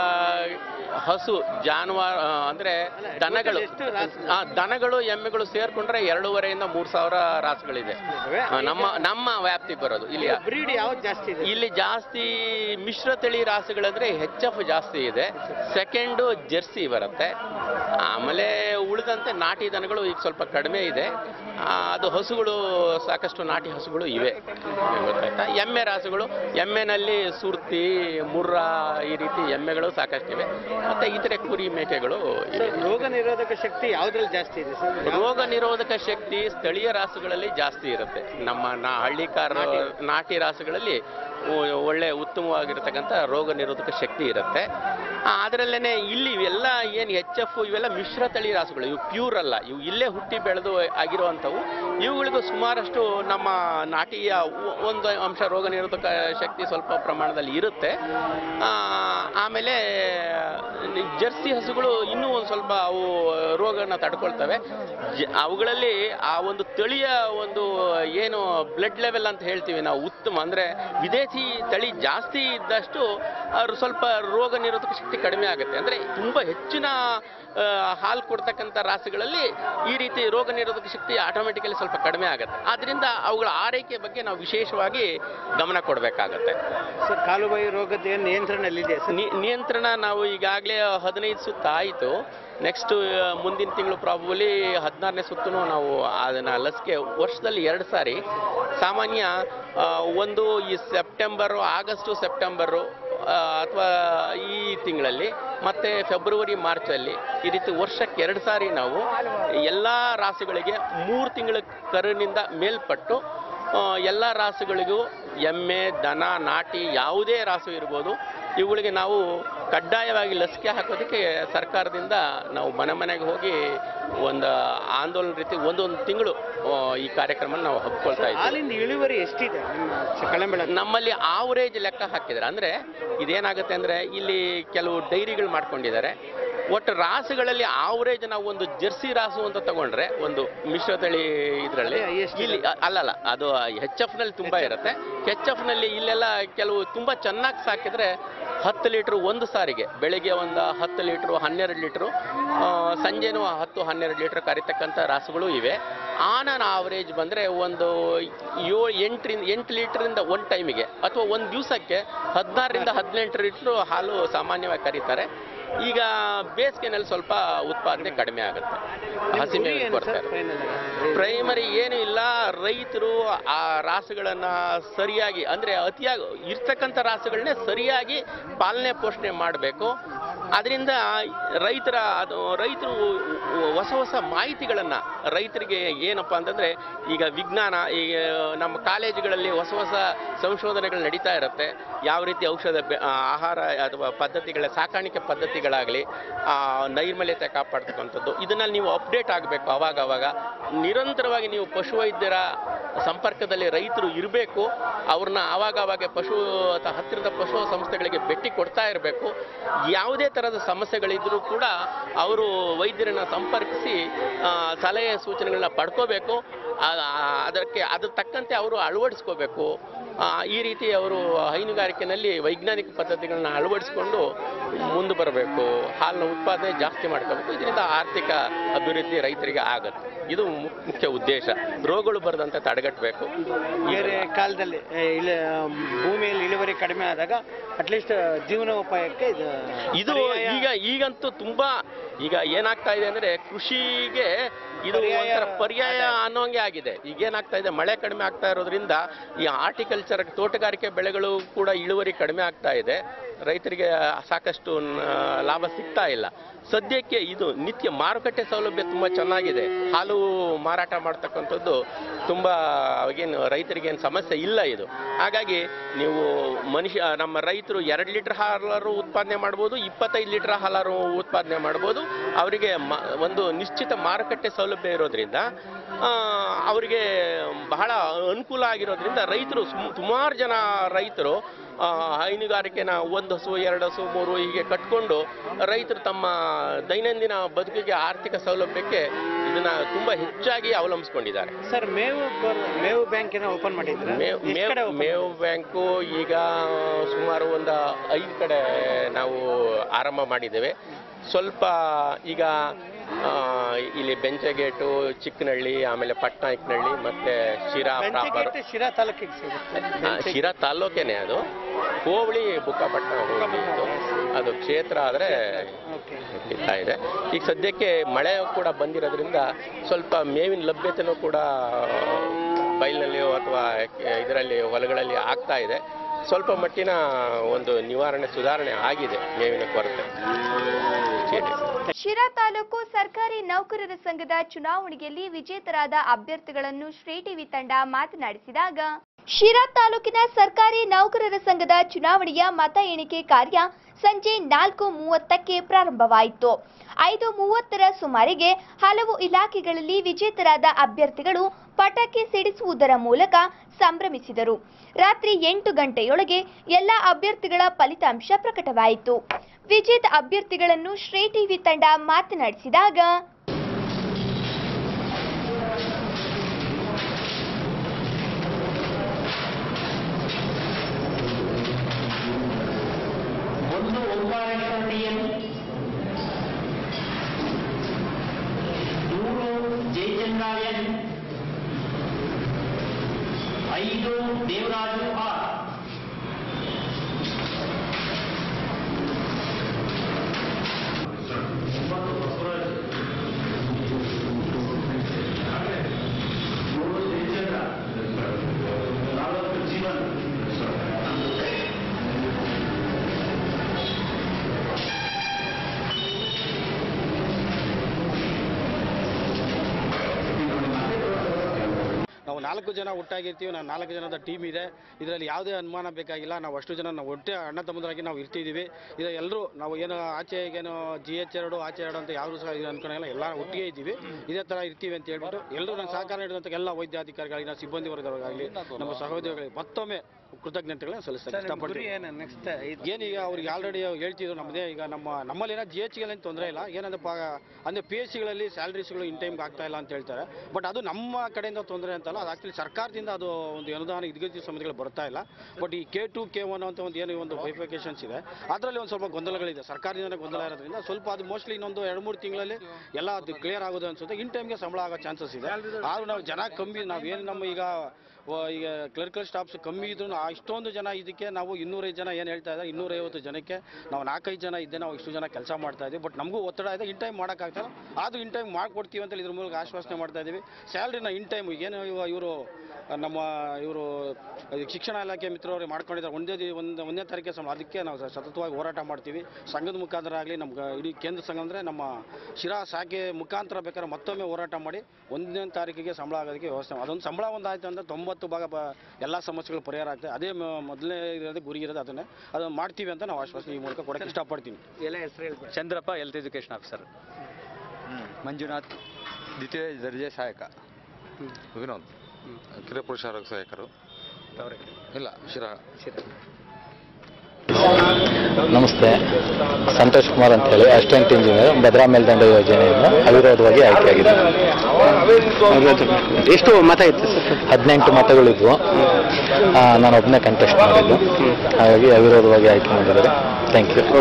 [SPEAKER 11] ಹಸು ಜಾನುವಾರು ಅಂದರೆ ದನಗಳು ದನಗಳು ಎಮ್ಮೆಗಳು ಸೇರ್ಕೊಂಡ್ರೆ ಎರಡೂವರೆಯಿಂದ ಮೂರು ಸಾವಿರ ರಾಸುಗಳಿದೆ ನಮ್ಮ ನಮ್ಮ ವ್ಯಾಪ್ತಿಗೆ ಬರೋದು. ಇಲ್ಲಿ
[SPEAKER 12] ಬ್ರೀಡ್ ಯಾವ್ದು ಜಾಸ್ತಿ ಇದೆ?
[SPEAKER 11] ಇಲ್ಲಿ ಜಾಸ್ತಿ ಮಿಶ್ರತಳಿ ರಾಸುಗಳಂದ್ರೆ ಹೆಚ್ ಎಫ್ ಜಾಸ್ತಿ ಇದೆ, ಸೆಕೆಂಡು ಜೆರ್ಸಿ ಬರುತ್ತೆ, ಆಮೇಲೆ ಉಳಿದಂತೆ ನಾಟಿ ದನಗಳು ಈಗ ಸ್ವಲ್ಪ ಕಡಿಮೆ ಇದೆ. ಅದು ಹಸುಗಳು ಸಾಕಷ್ಟು ನಾಟಿ ಹಸುಗಳು ಇವೆ ಗೊತ್ತಾಯ್ತಾ. ಎಮ್ಮೆ ರಾಸುಗಳು, ಎಮ್ಮೆನಲ್ಲಿ ಸುರ್ತಿ, ಮುರ್ರ ಈ ರೀತಿ ಎಮ್ಮೆಗಳು ಸಾಕಷ್ಟಿವೆ. ಮತ್ತೆ ಇತರೆ ಕುರಿ ಮೇಕೆಗಳು.
[SPEAKER 12] ರೋಗ ನಿರೋಧಕ ಶಕ್ತಿ ಯಾವ್ದ್ರಲ್ಲಿ ಜಾಸ್ತಿ ಇದೆ ಸರ್?
[SPEAKER 11] ರೋಗ ನಿರೋಧಕ ಶಕ್ತಿ ಸ್ಥಳೀಯ ರಾಸುಗಳಲ್ಲಿ ಜಾಸ್ತಿ ಇರುತ್ತೆ. ನಮ್ಮ ನಾ ಹಳ್ಳಿಕಾರ ನಾಟಿ ರಾಸುಗಳಲ್ಲಿ ಒಳ್ಳೆ ಉತ್ತಮವಾಗಿರ್ತಕ್ಕಂಥ ರೋಗ ನಿರೋಧಕ ಶಕ್ತಿ ಇರುತ್ತೆ. ಅದರಲ್ಲೇನೆ ಇಲ್ಲಿ ಇವೆಲ್ಲ ಏನು ಎಚ್ ಎಫ್ ಇವೆಲ್ಲ ಮಿಶ್ರ ತಳಿ ರಾಸುಗಳು, ಇವು ಪ್ಯೂರ್ ಅಲ್ಲ, ಇವು ಇಲ್ಲೇ ಹುಟ್ಟಿ ಬೆಳೆದು ಆಗಿರುವಂಥವು. ಇವುಗಳಿಗೂ ಸುಮಾರಷ್ಟು ನಮ್ಮ ನಾಟಿಯ ಒಂದು ಅಂಶ ರೋಗ ನಿರೋಧಕ ಶಕ್ತಿ ಸ್ವಲ್ಪ ಪ್ರಮಾಣದಲ್ಲಿ ಇರುತ್ತೆ. ಆಮೇಲೆ ಜರ್ಸಿ ಹಸುಗಳು ಇನ್ನೂ ಒಂದು ಸ್ವಲ್ಪ ಅವು ರೋಗನ ತಡ್ಕೊಳ್ತವೆ. ಅವುಗಳಲ್ಲಿ ಆ ಒಂದು ತಳಿಯ ಒಂದು ಏನು ಬ್ಲಡ್ ಲೆವೆಲ್ ಅಂತ ಹೇಳ್ತೀವಿ ನಾವು, ಉತ್ತಮ ಅಂದರೆ ವಿದೇಶಿ ತಳಿ ಜಾಸ್ತಿ ಇದ್ದಷ್ಟು ಅವರು ಸ್ವಲ್ಪ ರೋಗ ನಿರೋಧಕ ಶಕ್ತಿ ಕಡಿಮೆ ಆಗುತ್ತೆ. ಅಂದರೆ ತುಂಬ ಹೆಚ್ಚಿನ ಹಾಲು ಕೊಡ್ತಕ್ಕಂಥ ರಾಸುಗಳಲ್ಲಿ ಈ ರೀತಿ ರೋಗ ನಿರೋಧಕ ಶಕ್ತಿ ಆಟೋಮೆಟಿಕಲಿ ಸ್ವಲ್ಪ ಕಡಿಮೆ ಆಗುತ್ತೆ. ಆದ್ದರಿಂದ ಅವುಗಳ ಆರೈಕೆ ಬಗ್ಗೆ ನಾವು ವಿಶೇಷವಾಗಿ ಗಮನ ಕೊಡಬೇಕಾಗತ್ತೆ.
[SPEAKER 12] ಸರ್, ಕಾಲುಬಾಯಿ ರೋಗದ ಏನು ನಿಯಂತ್ರಣದಲ್ಲಿದೆ?
[SPEAKER 11] ನಿಯಂತ್ರಣ ನಾವು ಈಗಾಗಲೇ ಹದಿನೈದು ಸುತ್ತ ಆಯಿತು. ನೆಕ್ಸ್ಟ್ ಮುಂದಿನ ತಿಂಗಳು ಪ್ರಾಬಲಿ ಹದಿನಾರನೇ ಸುತ್ತೂ ನಾವು ಅದನ್ನು ಲಸಿಕೆ ವರ್ಷದಲ್ಲಿ ಎರಡು ಸಾರಿ, ಸಾಮಾನ್ಯ ಒಂದು ಈ ಸೆಪ್ಟೆಂಬರು ಆಗಸ್ಟು ಸೆಪ್ಟೆಂಬರು ಅಥವಾ ಈ ತಿಂಗಳಲ್ಲಿ ಮತ್ತು ಫೆಬ್ರವರಿ ಮಾರ್ಚಲ್ಲಿ ಈ ರೀತಿ ವರ್ಷಕ್ಕೆ ಎರಡು ಸಾರಿ ನಾವು ಎಲ್ಲ ರಾಸುಗಳಿಗೆ ಮೂರು ತಿಂಗಳ ಕರುನಿಂದ ಮೇಲ್ಪಟ್ಟು ಎಲ್ಲ ರಾಸುಗಳಿಗೂ ಎಮ್ಮೆ, ದನ, ನಾಟಿ ಯಾವುದೇ ರಾಸು ಇರ್ಬೋದು, ಇವುಗಳಿಗೆ ನಾವು ಕಡ್ಡಾಯವಾಗಿ ಲಸಿಕೆ ಹಾಕೋದಕ್ಕೆ ಸರ್ಕಾರದಿಂದ ನಾವು ಮನೆ ಮನೆಗೆ ಹೋಗಿ ಒಂದು ಆಂದೋಲನ ರೀತಿ ಒಂದೊಂದು ತಿಂಗಳು ಈ ಕಾರ್ಯಕ್ರಮ ನಾವು ಹಮ್ಮಿಕೊಳ್ತಾ ಇದ್ದೀವಿ.
[SPEAKER 12] ಹಾಲಿನ ಇಳುವರಿ ಎಷ್ಟಿದೆ ಕಳ್ಳಂಬೆಳ್ಳ?
[SPEAKER 11] ನಮ್ಮಲ್ಲಿ ಆವರೇಜ್ ಲೆಕ್ಕ ಹಾಕಿದ್ದಾರೆ. ಅಂದರೆ ಇದೇನಾಗುತ್ತೆ ಅಂದರೆ ಇಲ್ಲಿ ಕೆಲವು ಡೈರಿಗಳು ಮಾಡ್ಕೊಂಡಿದ್ದಾರೆ. ಒಟ್ಟು ರಾಸುಗಳಲ್ಲಿ ಆವರೇಜ್ ನಾವು ಒಂದು ಜರ್ಸಿ ರಾಸು ಅಂತ ತಗೊಂಡ್ರೆ ಒಂದು ಮಿಶ್ರತಳಿ ಇದರಲ್ಲಿ ಇಲ್ಲಿ ಅಲ್ಲಲ್ಲ, ಅದು ಹೆಚ್ ಎಫ್ ನಲ್ಲಿ ತುಂಬಾ ಇರುತ್ತೆ. ಹೆಚ್ ಎಫ್ ನಲ್ಲಿ ಇಲ್ಲೆಲ್ಲ ಕೆಲವು ತುಂಬಾ ಚೆನ್ನಾಗಿ ಸಾಕಿದ್ರೆ ಹತ್ತು ಲೀಟ್ರು ಒಂದು ಸಾರಿಗೆ, ಬೆಳಿಗ್ಗೆ ಒಂದು ಹತ್ತು ಲೀಟ್ರು ಹನ್ನೆರಡು ಲೀಟ್ರು, ಸಂಜೆನೂ ಹತ್ತು ಹನ್ನೆರಡು ಲೀಟ್ರ್ ಕರಿತಕ್ಕಂಥ ರಾಸುಗಳು ಇವೆ. ಆನ್ ಆನ್ ಆವರೇಜ್ ಬಂದರೆ ಒಂದು ಏಳು ಎಂಟರಿಂದ ಎಂಟು ಲೀಟ್ರಿಂದ ಒಂದು ಟೈಮಿಗೆ ಅಥವಾ ಒಂದು ದಿವಸಕ್ಕೆ ಹದಿನಾರರಿಂದ ಹದಿನೆಂಟು ಲೀಟ್ರು ಹಾಲು ಸಾಮಾನ್ಯವಾಗಿ ಕರೀತಾರೆ. ಈಗ ಬೇಸಿಗೆನಲ್ಲಿ ಸ್ವಲ್ಪ ಉತ್ಪಾದನೆ ಕಡಿಮೆ ಆಗುತ್ತೆ. ಹಸಿಮೇವಿನ ಕೊರತೆ ಪ್ರೈಮರಿ ಏನು ಇಲ್ಲ, ರೈತರು ಆ ರಾಸುಗಳನ್ನ ಸರಿಯಾಗಿ ಅಂದ್ರೆ ಅತಿಯಾಗಿ ಇರ್ತಕ್ಕಂಥ ರಾಸುಗಳನ್ನೇ ಸರಿಯಾಗಿ ಪಾಲನೆ ಪೋಷಣೆ ಮಾಡಬೇಕು. ಅದರಿಂದ ರೈತರ ಅದು ರೈತರು ಹೊಸ ಹೊಸ ಮಾಹಿತಿಗಳನ್ನು ರೈತರಿಗೆ ಏನಪ್ಪ ಅಂತಂದರೆ, ಈಗ ವಿಜ್ಞಾನ ಈಗ ನಮ್ಮ ಕಾಲೇಜುಗಳಲ್ಲಿ ಹೊಸ ಹೊಸ ಸಂಶೋಧನೆಗಳು ನಡೀತಾ ಇರುತ್ತೆ. ಯಾವ ರೀತಿ ಔಷಧ ಆಹಾರ ಅಥವಾ ಪದ್ಧತಿಗಳ ಸಾಕಾಣಿಕೆ ಪದ್ಧತಿಗಳಾಗಲಿ, ನೈರ್ಮಲ್ಯತೆ ಕಾಪಾಡ್ತಕ್ಕಂಥದ್ದು, ಇದನ್ನಲ್ಲಿ ನೀವು ಅಪ್ಡೇಟ್ ಆಗಬೇಕು. ಅವಾಗ ಅವಾಗ ನಿರಂತರವಾಗಿ ನೀವು ಪಶುವೈದ್ಯರ ಸಂಪರ್ಕದಲ್ಲಿ ರೈತರು ಇರಬೇಕು. ಅವ್ರನ್ನ ಆವಾಗ ಆವಾಗ ಪಶು ಅಥವಾ ಹತ್ತಿರದ ಪಶು ಸಂಸ್ಥೆಗಳಿಗೆ ಭೇಟಿ ಕೊಡ್ತಾ ಇರಬೇಕು. ಯಾವುದೇ ಥರದ ಸಮಸ್ಯೆಗಳಿದ್ರೂ ಕೂಡ ಅವರು ವೈದ್ಯರನ್ನು ಸಂಪರ್ಕಿಸಿ ಸಲಹೆ ಸೂಚನೆಗಳನ್ನ ಪಡ್ಕೋಬೇಕು. ಅದಕ್ಕೆ ಅದ್ರ ತಕ್ಕಂತೆ ಅವರು ಅಳವಡಿಸ್ಕೋಬೇಕು. ಈ ರೀತಿ ಅವರು ಹೈನುಗಾರಿಕೆಯಲ್ಲಿ ವೈಜ್ಞಾನಿಕ ಪದ್ಧತಿಗಳನ್ನ ಅಳವಡಿಸ್ಕೊಂಡು ಮುಂದೆ ಬರಬೇಕು. ಹಾಲಿನ ಉತ್ಪಾದನೆ ಜಾಸ್ತಿ ಮಾಡ್ಕೋಬೇಕು. ಇದರಿಂದ ಆರ್ಥಿಕ ಅಭಿವೃದ್ಧಿ ರೈತರಿಗೆ ಆಗುತ್ತೆ. ಇದು ಮುಖ್ಯ ಉದ್ದೇಶ. ರೋಗಗಳು ಬರದಂತೆ ತಡೆಗಟ್ಟಬೇಕು.
[SPEAKER 12] ಬೇರೆ ಕಾಲದಲ್ಲಿ ಇಲ್ಲಿ ಭೂಮಿಯಲ್ಲಿ ಇಳುವರಿ ಕಡಿಮೆ ಆದಾಗ ಅಟ್ಲೀಸ್ಟ್ ಜೀವನೋಪಾಯಕ್ಕೆ ಇದು
[SPEAKER 11] ಇದು ಈಗ ಈಗಂತೂ ತುಂಬಾ ಈಗ ಏನಾಗ್ತಾ ಇದೆ ಅಂದ್ರೆ ಕೃಷಿಗೆ ಇದು ಒಂಥರ ಪರ್ಯಾಯ ಅನ್ನೋಂಗೆ ಆಗಿದೆ. ಈಗ ಏನಾಗ್ತಾ ಇದೆ, ಮಳೆ ಕಡಿಮೆ ಆಗ್ತಾ ಇರೋದ್ರಿಂದ ಈ ಹಾರ್ಟಿಕಲ್ಚರ್ ತೋಟಗಾರಿಕೆ ಬೆಳೆಗಳು ಕೂಡ ಇಳುವರಿ ಕಡಿಮೆ ಆಗ್ತಾ ಇದೆ. ರೈತರಿಗೆ ಸಾಕಷ್ಟು ಲಾಭ ಸಿಗ್ತಾ ಇಲ್ಲ. ಸದ್ಯಕ್ಕೆ ಇದು ನಿತ್ಯ ಮಾರುಕಟ್ಟೆ ಸೌಲಭ್ಯ ತುಂಬ ಚೆನ್ನಾಗಿದೆ. ಹಾಲು ಮಾರಾಟ ಮಾಡ್ತಕ್ಕಂಥದ್ದು ತುಂಬ ಅವಾಗೇನು ರೈತರಿಗೇನು ಸಮಸ್ಯೆ ಇಲ್ಲ ಇದು. ಹಾಗಾಗಿ ನೀವು ಮನುಷ್ಯ ನಮ್ಮ ರೈತರು ಎರಡು ಲೀಟರ್ ಹಾಲಾರು ಉತ್ಪಾದನೆ ಮಾಡ್ಬೋದು, ಇಪ್ಪತ್ತೈದು ಲೀಟರ್ ಹಾಲಾರು ಉತ್ಪಾದನೆ ಮಾಡ್ಬೋದು. ಅವರಿಗೆ ಮ ಒಂದು ನಿಶ್ಚಿತ ಮಾರುಕಟ್ಟೆ ಸೌಲಭ್ಯ ಇರೋದ್ರಿಂದ ಅವರಿಗೆ ಬಹಳ ಅನುಕೂಲ ಆಗಿರೋದ್ರಿಂದ ರೈತರು ಸುಮಾರು ಜನ ರೈತರು ಹೈನುಗಾರಿಕೆನ ಒಂದು ಹಸು ಎರಡು ಹಸು ಮೂರು ಹೀಗೆ ಕಟ್ಕೊಂಡು ರೈತರು ತಮ್ಮ ದೈನಂದಿನ ಬದುಕಿಗೆ ಆರ್ಥಿಕ ಸೌಲಭ್ಯಕ್ಕೆ ಇದನ್ನ ತುಂಬಾ ಹೆಚ್ಚಾಗಿ ಅವಲಂಬಿಸಿಕೊಂಡಿದ್ದಾರೆ.
[SPEAKER 12] ಸರ್, ಮೇವು ಮೇವು ಬ್ಯಾಂಕಿನ ಓಪನ್ ಮಾಡಿದ್ದಾರೆ.
[SPEAKER 11] ಮೇವು ಮೇವು ಬ್ಯಾಂಕು ಈಗ ಸುಮಾರು ಒಂದು ಐದು ಕಡೆ ನಾವು ಆರಂಭ ಮಾಡಿದ್ದೇವೆ. ಸ್ವಲ್ಪ ಈಗ ಇಲ್ಲಿ ಬೆಂಚಗೇಟು, ಚಿಕ್ಕನಹಳ್ಳಿ, ಆಮೇಲೆ ಪಟ್ನಾಯಕನಹಳ್ಳಿ, ಮತ್ತೆ ಶಿರಾ ಪ್ರಾಪರ್.
[SPEAKER 12] ಶಿರಾ ತಾಲೂಕಿಗೆ ಸಿಗುತ್ತೆ.
[SPEAKER 11] ಶಿರಾ ತಾಲೂಕೇನೆ ಅದು. ಹೋಬಳಿ ಬುಕ್ಕಾಪಟ್ಟಣ ಹೋಬಳಿ ಇದು. ಅದು ಕ್ಷೇತ್ರ ಆದರೆ ಇರ್ತಾ ಇದೆ. ಈಗ ಸದ್ಯಕ್ಕೆ ಮಳೆ ಕೂಡ ಬಂದಿರೋದ್ರಿಂದ ಸ್ವಲ್ಪ ಮೇವಿನ ಲಭ್ಯತೆನೂ ಕೂಡ ಬೈಲಿನಲ್ಲಿಯೋ ಅಥವಾ ಇದರಲ್ಲಿ ಹೊಲಗಳಲ್ಲಿ ಆಗ್ತಾ ಇದೆ. ಸ್ವಲ್ಪ ಮಟ್ಟಿನ ಒಂದು ನಿವಾರಣೆ ಸುಧಾರಣೆ ಆಗಿದೆ ಮೇವಿನ ಕೊರತೆ.
[SPEAKER 1] ಶಿರಾ ತಾಲೂಕು ಸರ್ಕಾರಿ ನೌಕರರ ಸಂಘದ ಚುನಾವಣೆಯಲ್ಲಿ ವಿಜೇತರಾದ ಅಭ್ಯರ್ಥಿಗಳನ್ನು ಶ್ರೀ ಟಿವಿ ತಂಡ ಮಾತನಾಡಿಸಿದಾಗ, ಶಿರಾ ತಾಲೂಕಿನ ಸರ್ಕಾರಿ ನೌಕರರ ಸಂಘದ ಚುನಾವಣೆಯ ಮತ ಎಣಿಕೆ ಕಾರ್ಯ ಸಂಜೆ ನಾಲ್ಕು ಮೂವತ್ತಕ್ಕೆ ಪ್ರಾರಂಭವಾಯಿತು. ಐದು ಮೂವತ್ತರ ಸುಮಾರಿಗೆ ಹಲವು ಇಲಾಖೆಗಳಲ್ಲಿ ವಿಜೇತರಾದ ಅಭ್ಯರ್ಥಿಗಳು ಪಟಾಕಿ ಸಿಡಿಸುವುದರ ಮೂಲಕ ಸಂಭ್ರಮಿಸಿದರು. ರಾತ್ರಿ ಎಂಟು ಗಂಟೆಯೊಳಗೆ ಎಲ್ಲ ಅಭ್ಯರ್ಥಿಗಳ ಫಲಿತಾಂಶ ಪ್ರಕಟವಾಯಿತು. ವಿಜೇತ ಅಭ್ಯರ್ಥಿಗಳನ್ನು ಶ್ರೀ ಟಿವಿ ತಂಡ ಮಾತನಾಡಿಸಿದಾಗ,
[SPEAKER 13] ಒಂದು ಓಂಕಾರೇಶ್ವರ ಡಿಎಂ, ಮೂರು ಜಯಚಂದ್ರಾಯನ್, ಐದು ದೇವರಾಜು ಆರ್,
[SPEAKER 14] ನಾವು ನಾಲ್ಕು ಜನ ಒಟ್ಟಾಗಿರ್ತೀವಿ. ನಾವು ನಾಲ್ಕು ಜನದ ಟೀಮ್ ಇದೆ. ಇದರಲ್ಲಿ ಯಾವುದೇ ಅನುಮಾನ ಬೇಕಾಗಿಲ್ಲ. ನಾವು ಅಷ್ಟು ಜನ ನಾವು ಒಟ್ಟೆ ಅಣ್ಣ ತಮ್ಮದರಾಗಿ ನಾವು ಇರ್ತಿದ್ದೀವಿ. ಇದು ಎಲ್ಲರೂ ನಾವು ಏನು ಆಚೆ ಈಗೇನು ಜಿ ಎಚ್ ಎರಡು ಆಚೆ ಎರಡು ಅಂತ ಯಾವುದು ಸಹ ಇದು ಅನ್ಕೊಂಡಿಲ್ಲ. ಎಲ್ಲ ಒಟ್ಟಿಗೆ ಇದ್ದೀವಿ. ಇದೇ ಥರ ಇರ್ತೀವಿ ಅಂತ ಹೇಳ್ಬಿಟ್ಟು ಎಲ್ಲರೂ ನಾನು ಸಹಕಾರ ನೀಡಿದಂಥ ಎಲ್ಲ ವೈದ್ಯಾಧಿಕಾರಿಗಳಿಗೆ, ನಾವು ಸಿಬ್ಬಂದಿ ವರ್ಗದವರಾಗಲಿ, ನಮ್ಮ ಸಹೋದರಿಗಳಿಗೆ ಮತ್ತೊಮ್ಮೆ ಕೃತಜ್ಞತೆಗಳನ್ನ ಸಲ್ಲಿಸ್ತಾರೆ. ಇಷ್ಟಪಡ್ತೀವಿ.
[SPEAKER 12] ನೆಕ್ಸ್ಟ್
[SPEAKER 14] ಏನೀಗ ಅವ್ರಿಗೆ ಆಲ್ರೆಡಿ ಹೇಳ್ತಿದ್ರು ನಮ್ಮದೇ ಈಗ ನಮ್ಮ ನಮ್ಮಲ್ಲಿ ಏನೋ ಜಿ ಎಚ್ ಗಳಲ್ಲಿ ತೊಂದರೆ ಇಲ್ಲ. ಏನಂದ್ರೆ ಅಂದರೆ ಪಿ ಎಚ್ ಸಿಗಳಲ್ಲಿ ಸ್ಯಾಲ್ರೀಸ್ಗಳು ಇನ್ ಟೈಮ್ಗೆ ಆಗ್ತಾ ಇಲ್ಲ ಅಂತ ಹೇಳ್ತಾರೆ. ಬಟ್ ಅದು ನಮ್ಮ ಕಡೆಯಿಂದ ತೊಂದರೆ ಅಂತಲ್ಲ, ಅದು ಆಕ್ಚುಲಿ ಸರ್ಕಾರದಿಂದ ಅದು ಒಂದು ಅನುದಾನ ಇದ್ಗತಿ ಸಮಿತಿಗಳು ಬರ್ತಾ ಇಲ್ಲ. ಬಟ್ ಈ ಕೆ ಟು ಕೆ ಒನ್ ಅಂತ ಒಂದು ಏನು ಒಂದು ಬೈಫಿಕೇಶನ್ಸ್ ಇದೆ, ಅದರಲ್ಲಿ ಒಂದು ಸ್ವಲ್ಪ ಗೊಂದಲಗಳಿದೆ. ಸರ್ಕಾರದಿಂದ ಗೊಂದಲ ಇರೋದ್ರಿಂದ ಸ್ವಲ್ಪ ಅದು ಮೋಸ್ಟ್ಲಿ ಇನ್ನೊಂದು ಎರಡು ಮೂರು ತಿಂಗಳಲ್ಲಿ ಎಲ್ಲ ಅದು ಕ್ಲಿಯರ್ ಆಗೋದು ಅನ್ಸುತ್ತೆ. ಇನ್ ಟೈಮ್ಗೆ ಸಂಬಳ ಆಗೋ ಚಾನ್ಸಸ್ ಇದೆ. ಆದ್ರೂ ನಾವು ಜನ ಕಮ್ಮಿ, ನಾವು ಏನು ನಮ್ಮ ಈಗ ಈಗ ಕ್ಲರ್ಕಲ್ ಸ್ಟಾಫ್ಸ್ ಕಮ್ಮಿ ಇದ್ರು ಇಷ್ಟೊಂದು ಜನ ಇದಕ್ಕೆ ನಾವು ಇನ್ನೂರೈದು ಜನ ಏನು ಹೇಳ್ತಾ ಇದ್ದಾರೆ ಇನ್ನೂರೈವತ್ತು ಜನಕ್ಕೆ ನಾವು ನಾಲ್ಕೈದು ಜನ ಇದ್ದೆ ನಾವು ಇಷ್ಟು ಜನ ಕೆಲಸ ಮಾಡ್ತಾ ಇದ್ದೀವಿ. ಬಟ್ ನಮಗೂ ಒತ್ತಡ ಇದೆ, ಇನ್ ಟೈಮ್ ಮಾಡೋಕ್ಕಾಗ್ತಲ್ಲ, ಆದರೂ ಇನ್ ಟೈಮ್ ಮಾಡ್ಕೊಡ್ತೀವಿ ಅಂತ ಇದ್ರ ಮೂಲಕ ಆಶ್ವಾಸನೆ ಮಾಡ್ತಾ ಇದ್ದೀವಿ. ಸ್ಯಾಲ್ರಿನ ಇನ್ ಟೈಮ್ ಏನು ಇವರು ನಮ್ಮ ಇವರು ಶಿಕ್ಷಣ ಇಲಾಖೆ ಮಿತ್ರರು ಮಾಡ್ಕೊಂಡಿದ್ದಾರೆ ಒಂದೇ ದಿ- ಒಂದು ಒಂದನೇ ತಾರೀಕಿಗೆ ಸಂಬಳ, ಅದಕ್ಕೆ ನಾವು ಸತತವಾಗಿ ಹೋರಾಟ ಮಾಡ್ತೀವಿ. ಸಂಘದ ಮುಖಾಂತರ ಆಗಲಿ ನಮ್ಮ ಇಡೀ ಕೇಂದ್ರ ಸಂಘ ಅಂದರೆ ನಮ್ಮ ಶಿರಾ ಶಾಖೆ ಮುಖಾಂತರ ಬೇಕಾದ್ರೆ ಮತ್ತೊಮ್ಮೆ ಹೋರಾಟ ಮಾಡಿ ಒಂದನೇ ತಾರೀಕಿಗೆ ಸಂಬಳ ಆಗೋದಕ್ಕೆ ವ್ಯವಸ್ಥೆ. ಅದೊಂದು ಸಂಬಳ ಒಂದಾಯ್ತು ಅಂದರೆ ತೊಂಬತ್ತು ಭಾಗ ಬ ಎಲ್ಲ ಸಮಸ್ಯೆಗಳು ಪರಿಹಾರ ಆಗ್ತದೆ. ಅದೇ ಮ- ಮೊದಲನೇ ಇರೋದು ಗುರಿ ಇರೋದು, ಅದನ್ನೇ ಅದನ್ನು ಮಾಡ್ತೀವಿ ಅಂತ ನಾವು ಆಶ್ವಾಸನೆ ಈ ಮೂಲಕ ಕೊಡೋಕ್ಕೆ ಇಷ್ಟಪಡ್ತೀನಿ.
[SPEAKER 12] ಎಲ್ಲ ಹೆಸರು ಹೇಳ್ತಾರೆ.
[SPEAKER 15] Chandrappa health education officer. Manjunath ದ್ವಿತೀಯ ದರ್ಜೆ ಸಹಾಯಕ.
[SPEAKER 16] ವಿನೋದ್ ಕಿರಿಪುರುಷ ಆರೋಗ್ಯ ಸಹಾಯಕರು. ಇಲ್ಲ ಶಿರಾ.
[SPEAKER 17] ನಮಸ್ತೆ, ಸಂತೋಷ್ ಕುಮಾರ್ ಅಂತ ಹೇಳಿ ಅಸಿಸ್ಟೆಂಟ್ ಇಂಜಿನಿಯರ್ ಭದ್ರಾ ಮೇಲ್ದಂಡ ಯೋಜನೆಯಿಂದ ಅವಿರೋಧವಾಗಿ ಆಯ್ಕೆಯಾಗಿದೆ.
[SPEAKER 12] ಎಷ್ಟು ಮತ ಇತ್ತು ಸರ್?
[SPEAKER 17] ಹದಿನೆಂಟು ಮತಗಳಿದ್ವು. ಆ, ನಾನು ಒಬ್ಬನೇ ಕಂಟೆಸ್ಟ್ ಮಾಡಿದ್ದು, ಹಾಗಾಗಿ ಅವಿರೋಧವಾಗಿ ಆಯ್ಕೆ ಮಾಡಿದ್ದಾರೆ. Thank you.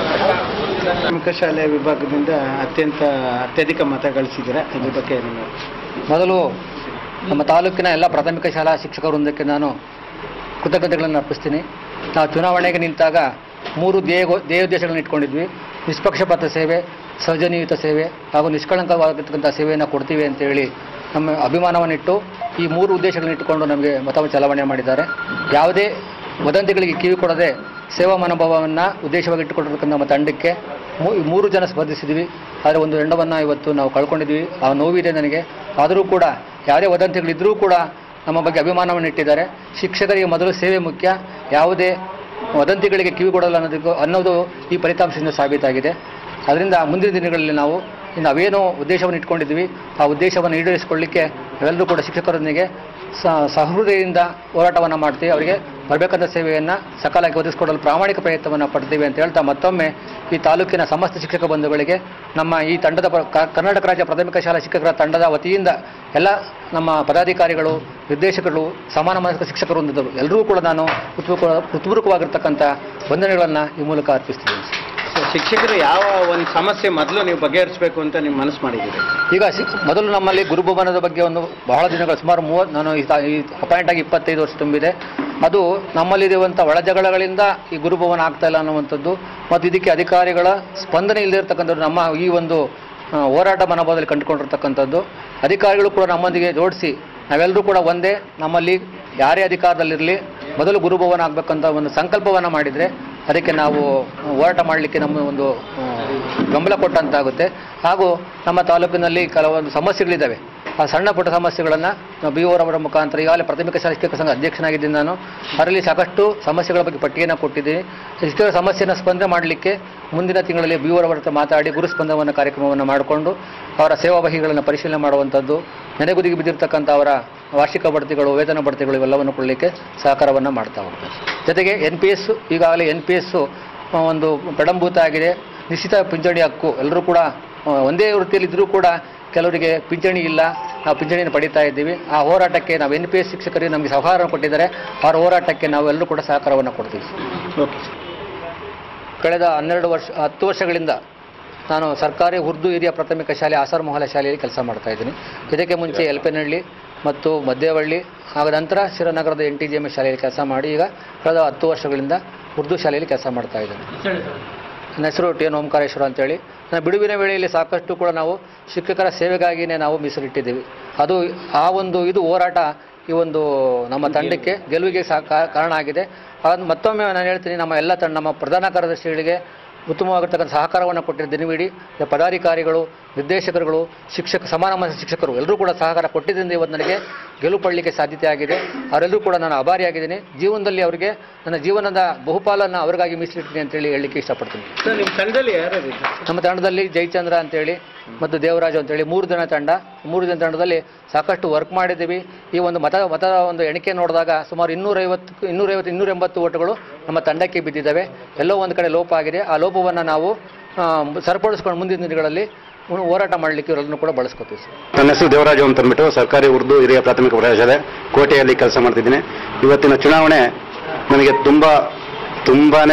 [SPEAKER 12] ಪ್ರಾಥಮಿಕ ಶಾಲೆ ವಿಭಾಗದಿಂದ ಅತ್ಯಂತ ಅತ್ಯಧಿಕ ಮತ ಗಳಿಸಿದ್ದೀರಾ, ಇದ್ರ ಬಗ್ಗೆ ಏನು?
[SPEAKER 7] ಮೊದಲು ನಮ್ಮ ತಾಲೂಕಿನ ಎಲ್ಲ ಪ್ರಾಥಮಿಕ ಶಾಲಾ ಶಿಕ್ಷಕ ವೃಂದಕ್ಕೆ ನಾನು ಕೃತಜ್ಞತೆಗಳನ್ನು ಅರ್ಪಿಸ್ತೀನಿ. ನಾವು ಚುನಾವಣೆಗೆ ನಿಂತಾಗ ಮೂರು ಧ್ಯೇಯ ಧ್ಯೇಯೋದ್ದೇಶಗಳನ್ನು ಇಟ್ಕೊಂಡಿದ್ವಿ. ನಿಷ್ಪಕ್ಷಪಾತ ಸೇವೆ, ಸೌಜನ್ಯಯುತ ಸೇವೆ ಹಾಗೂ ನಿಷ್ಕಳಂಕವಾಗಿರ್ತಕ್ಕಂಥ ಸೇವೆಯನ್ನು ಕೊಡ್ತೀವಿ ಅಂತೇಳಿ ನಮ್ಮ ಅಭಿಮಾನವನ್ನಿಟ್ಟು ಈ ಮೂರು ಉದ್ದೇಶಗಳನ್ನು ಇಟ್ಟುಕೊಂಡು ನಮಗೆ ಮತ ಚಲಾವಣೆ ಮಾಡಿದ್ದಾರೆ. ಯಾವುದೇ ವದಂತಿಗಳಿಗೆ ಕಿವಿ ಕೊಡದೆ ಸೇವಾ ಮನೋಭಾವವನ್ನು ಉದ್ದೇಶವಾಗಿ ಇಟ್ಟುಕೊಂಡಿರ್ತಕ್ಕಂಥ ನಮ್ಮ ತಂಡಕ್ಕೆ ಮೂರು ಜನ ಸ್ಪರ್ಧಿಸಿದ್ವಿ. ಆದರೆ ಒಂದು ಹೆಣ್ಣವನ್ನು ಇವತ್ತು ನಾವು ಕಳ್ಕೊಂಡಿದ್ವಿ. ಆ ನೋವಿದೆ ನನಗೆ. ಆದರೂ ಕೂಡ ಯಾವುದೇ ವದಂತಿಗಳಿದ್ದರೂ ಕೂಡ ನಮ್ಮ ಬಗ್ಗೆ ಅಭಿಮಾನವನ್ನು ಇಟ್ಟಿದ್ದಾರೆ. ಶಿಕ್ಷಕರಿಗೆ ಮೊದಲು ಸೇವೆ ಮುಖ್ಯ, ಯಾವುದೇ ವದಂತಿಗಳಿಗೆ ಕಿವಿ ಕೊಡಲ್ಲ ಅನ್ನೋದಕ್ಕೂ ಅನ್ನೋದು ಈ ಫಲಿತಾಂಶದಿಂದ ಸಾಬೀತಾಗಿದೆ. ಅದರಿಂದ ಮುಂದಿನ ದಿನಗಳಲ್ಲಿ ನಾವು ಇನ್ನು ಅವೇನೋ ಉದ್ದೇಶವನ್ನು ಇಟ್ಕೊಂಡಿದ್ವಿ, ಆ ಉದ್ದೇಶವನ್ನು ಈಡೇರಿಸಿಕೊಳ್ಳಿಕ್ಕೆ ನಾವೆಲ್ಲರೂ ಕೂಡ ಶಿಕ್ಷಕರೊಂದಿಗೆ ಸಹೃದಯದಿಂದ ಹೋರಾಟವನ್ನು ಮಾಡ್ತೀವಿ. ಅವರಿಗೆ ಬರಬೇಕಂತ ಸೇವೆಯನ್ನು ಸಕಾಲಕ್ಕೆ ಒದಗಿಸಿಕೊಡಲು ಪ್ರಾಮಾಣಿಕ ಪ್ರಯತ್ನವನ್ನು ಪಡ್ತೀವಿ ಅಂತ ಹೇಳ್ತಾ ಮತ್ತೊಮ್ಮೆ ಈ ತಾಲೂಕಿನ ಸಮಸ್ತ ಶಿಕ್ಷಕ ಬಂಧುಗಳಿಗೆ ನಮ್ಮ ಈ ತಂಡದ ಕರ್ನಾಟಕ ರಾಜ್ಯ ಪ್ರಾಥಮಿಕ ಶಾಲಾ ಶಿಕ್ಷಕರ ತಂಡದ ವತಿಯಿಂದ ಎಲ್ಲ ನಮ್ಮ ಪದಾಧಿಕಾರಿಗಳು, ನಿರ್ದೇಶಕರು, ಸಮಾನ ಮನಸ್ಕ ಶಿಕ್ಷಕರು ಹೊಂದಿದ್ದರು ಎಲ್ಲರೂ ಕೂಡ ನಾನು ಹೃತ್ಪೂರ್ವಕವಾಗಿರ್ತಕ್ಕಂಥ ವಂದನೆಗಳನ್ನು ಈ ಮೂಲಕ ಅರ್ಪಿಸ್ತಿದ್ದೀನಿ.
[SPEAKER 12] ಶಿಕ್ಷಕರು ಯಾವ ಒಂದು ಸಮಸ್ಯೆ ಮೊದಲು ನೀವು ಬಗೆಹರಿಸಬೇಕು ಅಂತ ನೀವು ಮನಸ್ಸು ಮಾಡಿದ್ದೀರಿ?
[SPEAKER 7] ಈಗ ಮೊದಲು ನಮ್ಮಲ್ಲಿ ಗುರುಭವನದ ಬಗ್ಗೆ ಒಂದು ಬಹಳ ದಿನಗಳು ಸುಮಾರು ಮೂವತ್ತು ನಾನು ಈ ಅಪಾಯಿಂಟ್ ಆಗಿ ಇಪ್ಪತ್ತೈದು ವರ್ಷ ತುಂಬಿದೆ. ಅದು ನಮ್ಮಲ್ಲಿರುವಂಥ ಒಳಜಗಳಗಳಿಂದ ಈ ಗುರುಭವನ ಆಗ್ತಾ ಇಲ್ಲ ಅನ್ನುವಂಥದ್ದು ಮತ್ತು ಇದಕ್ಕೆ ಅಧಿಕಾರಿಗಳ ಸ್ಪಂದನೆ ಇಲ್ಲದಿರ್ತಕ್ಕಂಥದ್ದು ನಮ್ಮ ಈ ಒಂದು ಹೋರಾಟ ಮನೋಭಾವದಲ್ಲಿ ಕಂಡುಕೊಂಡಿರ್ತಕ್ಕಂಥದ್ದು. ಅಧಿಕಾರಿಗಳು ಕೂಡ ನಮ್ಮೊಂದಿಗೆ ಜೋಡಿಸಿ ನಾವೆಲ್ಲರೂ ಕೂಡ ಒಂದೇ, ನಮ್ಮಲ್ಲಿ ಯಾರೇ ಅಧಿಕಾರದಲ್ಲಿರಲಿ ಮೊದಲು ಗುರುಭವನ ಆಗಬೇಕಂತ ಒಂದು ಸಂಕಲ್ಪವನ್ನು ಮಾಡಿದರೆ ಅದಕ್ಕೆ ನಾವು ಹೋರಾಟ ಮಾಡಲಿಕ್ಕೆ ನಮ್ಮ ಒಂದು ಬೆಂಬಲ ಕೊಟ್ಟಂತಾಗುತ್ತೆ. ಹಾಗೂ ನಮ್ಮ ತಾಲೂಕಿನಲ್ಲಿ ಕೆಲವೊಂದು ಸಮಸ್ಯೆಗಳಿದ್ದಾವೆ. ಆ ಸಣ್ಣ ಪುಟ್ಟ ಸಮಸ್ಯೆಗಳನ್ನು ಬಿ ಓರವರ ಮುಖಾಂತರ ಈಗಾಗಲೇ ಪ್ರಾಥಮಿಕ ಶಾಲಾ ಶಿಕ್ಷಕ ಸಂಘ ಅಧ್ಯಕ್ಷನಾಗಿದ್ದೀನಿ ನಾನು. ಅದರಲ್ಲಿ ಸಾಕಷ್ಟು ಸಮಸ್ಯೆಗಳ ಬಗ್ಗೆ ಪಟ್ಟಿಯನ್ನು ಕೊಟ್ಟಿದ್ದೀನಿ. ಶಿಕ್ಷಕರ ಸಮಸ್ಯೆಯನ್ನು ಸ್ಪಂದನೆ ಮಾಡಲಿಕ್ಕೆ ಮುಂದಿನ ತಿಂಗಳಲ್ಲಿ ಬಿ ಓರವರ ಹತ್ರ ಮಾತಾಡಿ ಗುರು ಸ್ಪಂದನ ಕಾರ್ಯಕ್ರಮವನ್ನು ಮಾಡಿಕೊಂಡು ಅವರ ಸೇವಾ ಬಹಿಗಳನ್ನು ಪರಿಶೀಲನೆ ಮಾಡುವಂಥದ್ದು, ನೆನೆಗುದಿಗೆ ಬಿದ್ದಿರ್ತಕ್ಕಂಥ ಅವರ ವಾರ್ಷಿಕ ಬಡ್ತಿಗಳು, ವೇತನ ಬಡ್ತಿಗಳು ಇವೆಲ್ಲವನ್ನು ಕೊಡಲಿಕ್ಕೆ ಸಹಕಾರವನ್ನು ಮಾಡ್ತಾ ಹೋಗ್ತಾರೆ. ಜೊತೆಗೆ ಎನ್ ಪಿ ಎಸ್ ಈಗಾಗಲೇ ಎನ್ ಪಿ ಎಸ್ಸು ಒಂದು ಪ್ರಡಂಭೂತ ಆಗಿದೆ. ನಿಶ್ಚಿತ ಪಿಂಚಣಿ ಹಕ್ಕು ಎಲ್ಲರೂ ಕೂಡ ಒಂದೇ ವೃತ್ತಿಯಲ್ಲಿದ್ದರೂ ಕೂಡ ಕೆಲವರಿಗೆ ಪಿಂಚಣಿ ಇಲ್ಲ, ನಾವು ಪಿಂಚಣಿಯನ್ನು ಪಡೀತಾ ಇದ್ದೀವಿ. ಆ ಹೋರಾಟಕ್ಕೆ ನಾವು ಎನ್ ಪಿ ಎಸ್ ಶಿಕ್ಷಕರಿಗೆ ನಮಗೆ ಸಹಕಾರ ಕೊಟ್ಟಿದ್ದಾರೆ. ಅವರ ಹೋರಾಟಕ್ಕೆ ನಾವು ಎಲ್ಲರೂ ಕೂಡ ಸಹಕಾರವನ್ನು ಕೊಡ್ತೀವಿ. ಓಕೆ. ಕಳೆದ ಹನ್ನೆರಡು ವರ್ಷ ಹತ್ತು ವರ್ಷಗಳಿಂದ ನಾನು ಸರ್ಕಾರಿ ಉರ್ದು ಹಿರಿಯ ಪ್ರಾಥಮಿಕ ಶಾಲೆ ಆಸರ್ ಮೊಹಲ ಶಾಲೆಯಲ್ಲಿ ಕೆಲಸ ಮಾಡ್ತಾ ಇದ್ದೀನಿ. ಇದಕ್ಕೆ ಮುಂಚೆ ಎಲ್ಪೆನಹಳ್ಳಿ ಮತ್ತು ಮದ್ದೇವಳ್ಳಿ ಆಗ ನಂತರ ಶಿರನಗರದ N T G M S ಶಾಲೆಯಲ್ಲಿ ಕೆಲಸ ಮಾಡಿ ಈಗ ಕಳೆದ ಹತ್ತು ವರ್ಷಗಳಿಂದ ಉರ್ದು ಶಾಲೆಯಲ್ಲಿ ಕೆಲಸ ಮಾಡ್ತಾ ಇದ್ದೀನಿ. ನನ್ನ ಹೆಸರು ಟಿ ಎನ್ ಓಂಕಾರೇಶ್ವರ ಅಂತೇಳಿ. ನಾನು ಬಿಡುವಿನ ವೇಳೆಯಲ್ಲಿ ಸಾಕಷ್ಟು ಕೂಡ ನಾವು ಶಿಕ್ಷಕರ ಸೇವೆಗಾಗಿಯೇ ನಾವು ಮೀಸಲಿಟ್ಟಿದ್ದೀವಿ. ಅದು ಆ ಒಂದು ಇದು ಹೋರಾಟ ಈ ಒಂದು ನಮ್ಮ ತಂಡಕ್ಕೆ ಗೆಲುವಿಗೆ ಸಹ ಕಾರಣ ಆಗಿದೆ. ಅದನ್ನು ಮತ್ತೊಮ್ಮೆ ನಾನು ಹೇಳ್ತೀನಿ, ನಮ್ಮ ಎಲ್ಲ ತಂಡ ನಮ್ಮ ಪ್ರಧಾನ ಕಾರ್ಯದರ್ಶಿಗಳಿಗೆ ಉತ್ತಮವಾಗಿರ್ತಕ್ಕಂಥ ಸಹಕಾರವನ್ನು ಕೊಟ್ಟಿದ್ದ ದಿನವಿಡೀ ಪದಾಧಿಕಾರಿಗಳು, ನಿರ್ದೇಶಕರುಗಳು, ಶಿಕ್ಷಕ ಸಮಾನ ಮನಸ್ಕ ಶಿಕ್ಷಕರು ಎಲ್ಲರೂ ಕೂಡ ಸಹಕಾರ ಕೊಟ್ಟಿದ್ದರಿಂದ ಇವತ್ತು ನನಗೆ ಗೆಲುವು ಪಡಲಿಕ್ಕೆ ಸಾಧ್ಯತೆ ಆಗಿದೆ. ಅವರೆಲ್ಲರೂ ಕೂಡ ನಾನು ಆಭಾರಿಯಾಗಿದ್ದೀನಿ. ಜೀವನದಲ್ಲಿ ಅವರಿಗೆ ನನ್ನ ಜೀವನದ ಬಹುಪಾಲನ್ನು ಅವರಿಗಾಗಿ ಮೀಸಲಿಟ್ಟಿದ್ದೀನಿ ಅಂತೇಳಿ ಹೇಳಲಿಕ್ಕೆ ಇಷ್ಟಪಡ್ತೀನಿ.
[SPEAKER 12] ನಿಮ್ಮ ತಂಡದಲ್ಲಿ ಯಾರು?
[SPEAKER 7] ನಮ್ಮ ತಂಡದಲ್ಲಿ ಜಯಚಂದ್ರ ಅಂತೇಳಿ ಮತ್ತು ದೇವರಾಜು ಅಂತೇಳಿ ಮೂರು ಜನ ತಂಡ. ಮೂರು ಜನ ತಂಡದಲ್ಲಿ ಸಾಕಷ್ಟು ವರ್ಕ್ ಮಾಡಿದ್ದೀವಿ. ಈ ಒಂದು ಮತ ಮತ ಒಂದು ಎಣಿಕೆ ನೋಡಿದಾಗ ಸುಮಾರು ಇನ್ನೂರೈವತ್ತು ಇನ್ನೂರೈವತ್ತು ಇನ್ನೂರ ಎಂಬತ್ತು ಓಟುಗಳು ನಮ್ಮ ತಂಡಕ್ಕೆ ಬಿದ್ದಿದ್ದಾವೆ. ಎಲ್ಲೋ ಒಂದು ಕಡೆ ಲೋಪ ಆಗಿದೆ. ಆ ಲೋಪವನ್ನು ನಾವು ಸರಿಪಡಿಸ್ಕೊಂಡು ಮುಂದಿನ ದಿನಗಳಲ್ಲಿ ಹೋರಾಟ ಮಾಡಲಿಕ್ಕೆ ಇವರೆಲ್ಲರೂ ಕೂಡ ಬಳಸ್ಕೊತೀವಿ ಸರ್.
[SPEAKER 18] ನನ್ನ ಹೆಸರು ದೇವರಾಜು ಅಂತ ಅಂದ್ಬಿಟ್ಟು ಸರ್ಕಾರಿ ಉರ್ದು ಹಿರಿಯ ಪ್ರಾಥಮಿಕ ಪ್ರೌಢಶಾಲೆ ಕೋಟೆಯಲ್ಲಿ ಕೆಲಸ ಮಾಡ್ತಿದ್ದೀನಿ. ಇವತ್ತಿನ ಚುನಾವಣೆ ನನಗೆ ತುಂಬ ತುಂಬಾನೇ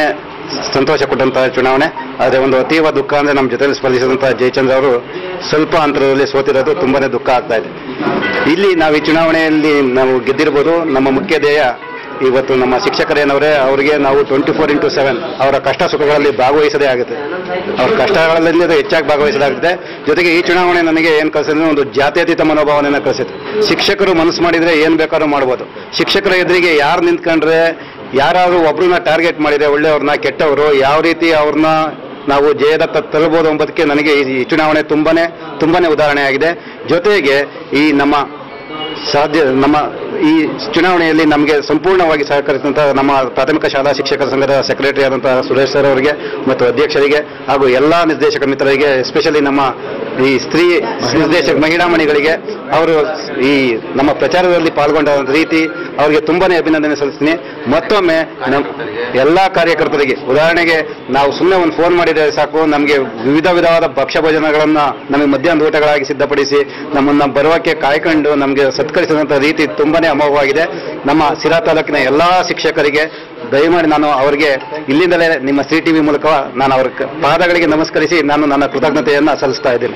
[SPEAKER 18] ಸಂತೋಷ ಕೊಟ್ಟಂತಹ ಚುನಾವಣೆ. ಆದರೆ ಒಂದು ಅತೀವ ದುಃಖ ಅಂದರೆ ನಮ್ಮ ಜೊತೆಲಿ ಸ್ಪರ್ಧಿಸಿದಂತಹ ಜಯಚಂದ್ರ ಅವರು ಸ್ವಲ್ಪ ಅಂತರದಲ್ಲಿ ಸೋತಿರೋದು ತುಂಬಾನೇ ದುಃಖ ಆಗ್ತಾ ಇದೆ. ಇಲ್ಲಿ ನಾವು ಈ ಚುನಾವಣೆಯಲ್ಲಿ ನಾವು ಗೆದ್ದಿರ್ಬೋದು. ನಮ್ಮ ಮುಖ್ಯ ಧ್ಯೇಯ ಇವತ್ತು ನಮ್ಮ ಶಿಕ್ಷಕರೇನವರೇ ಅವರಿಗೆ ನಾವು ಟ್ವೆಂಟಿ ಫೋರ್ ಇಂಟು ಸೆವೆನ್ ಅವರ ಕಷ್ಟ ಸುಖಗಳಲ್ಲಿ ಭಾಗವಹಿಸದೇ ಆಗುತ್ತೆ. ಅವ್ರ ಕಷ್ಟಗಳಲ್ಲಿ ಹೆಚ್ಚಾಗಿ ಭಾಗವಹಿಸಲಾಗುತ್ತೆ. ಜೊತೆಗೆ ಈ ಚುನಾವಣೆ ನನಗೆ ಏನು ಕಲಿಸಿದ್ರೆ ಒಂದು ಜಾತ್ಯತೀತ ಮನೋಭಾವನೆಯನ್ನು ಕಲಿಸಿದೆ. ಶಿಕ್ಷಕರು ಮನಸ್ಸು ಮಾಡಿದ್ರೆ ಏನು ಬೇಕಾದ್ರೂ ಮಾಡ್ಬೋದು. ಶಿಕ್ಷಕರ ಎದುರಿಗೆ ಯಾರು ನಿಂತ್ಕೊಂಡ್ರೆ, ಯಾರಾದ್ರೂ ಒಬ್ರನ್ನ ಟಾರ್ಗೆಟ್ ಮಾಡಿದ್ರೆ ಒಳ್ಳೆಯವ್ರನ್ನ ಕೆಟ್ಟವರು ಯಾವ ರೀತಿ ಅವ್ರನ್ನ ನಾವು ಜಯದತ್ತ ತರಬಹುದು ಎಂಬುದಕ್ಕೆ ನನಗೆ ಈ ಚುನಾವಣೆ ತುಂಬಾನೇ ತುಂಬಾನೇ ಉದಾಹರಣೆ ಆಗಿದೆ. ಜೊತೆಗೆ ಈ ನಮ್ಮ ಸಾಧ್ಯ ನಮ್ಮ ಈ ಚುನಾವಣೆಯಲ್ಲಿ ನಮಗೆ ಸಂಪೂರ್ಣವಾಗಿ ಸಹಕರಿಸಿದಂತಹ ನಮ್ಮ ಪ್ರಾಥಮಿಕ ಶಾಲಾ ಶಿಕ್ಷಕರ ಸಂಘದ ಸೆಕ್ರೆಟರಿ ಆದಂತಹ ಸುರೇಶ್ ಸರ್ ಅವರಿಗೆ ಮತ್ತು ಅಧ್ಯಕ್ಷರಿಗೆ ಹಾಗೂ ಎಲ್ಲ ನಿರ್ದೇಶಕ ಮಿತ್ರರಿಗೆ, ಎಸ್ಪೆಷಲಿ ನಮ್ಮ ಈ ಸ್ತ್ರೀ ನಿರ್ದೇಶಕ ಮಹಿಳಾ ಮಣಿಗಳಿಗೆ ಅವರು ಈ ನಮ್ಮ ಪ್ರಚಾರದಲ್ಲಿ ಪಾಲ್ಗೊಂಡ ರೀತಿ ಅವರಿಗೆ ತುಂಬಾನೇ ಅಭಿನಂದನೆ ಸಲ್ಲಿಸ್ತೀನಿ. ಮತ್ತೊಮ್ಮೆ ನಮ್ಮ ಎಲ್ಲ ಕಾರ್ಯಕರ್ತರಿಗೆ, ಉದಾಹರಣೆಗೆ ನಾವು ಸುಮ್ಮನೆ ಒಂದು ಫೋನ್ ಮಾಡಿದರೆ ಸಾಕು, ನಮಗೆ ವಿವಿಧ ವಿಧವಾದ ಭಕ್ಷ್ಯ ಭೋಜನಗಳನ್ನ ನಮಗೆ ಮಧ್ಯಾಹ್ನ ಊಟಗಳಾಗಿ ಸಿದ್ಧಪಡಿಸಿ ನಮ್ಮನ್ನ ಬರುವಕ್ಕೆ ಕಾಯ್ಕೊಂಡು ನಮಗೆ ಸತ್ಕರಿಸಿದಂಥ ರೀತಿ ತುಂಬಾನೇ ಅಮೋಘವಾಗಿದೆ. ನಮ್ಮ ಸಿರಾ ತಾಲೂಕಿನ ಎಲ್ಲಾ ಶಿಕ್ಷಕರಿಗೆ ದಯಮಾಡಿ ನಾನು ಅವರಿಗೆ ಇಲ್ಲಿಂದಲೇ ನಿಮ್ಮ ಸಿ ಟಿವಿ ಮೂಲಕ ನಾನು ಅವರ ಪಾದಗಳಿಗೆ ನಮಸ್ಕರಿಸಿ ನಾನು ನನ್ನ ಕೃತಜ್ಞತೆಯನ್ನ ಸಲ್ಲಿಸ್ತಾ ಇದ್ದೇನೆ.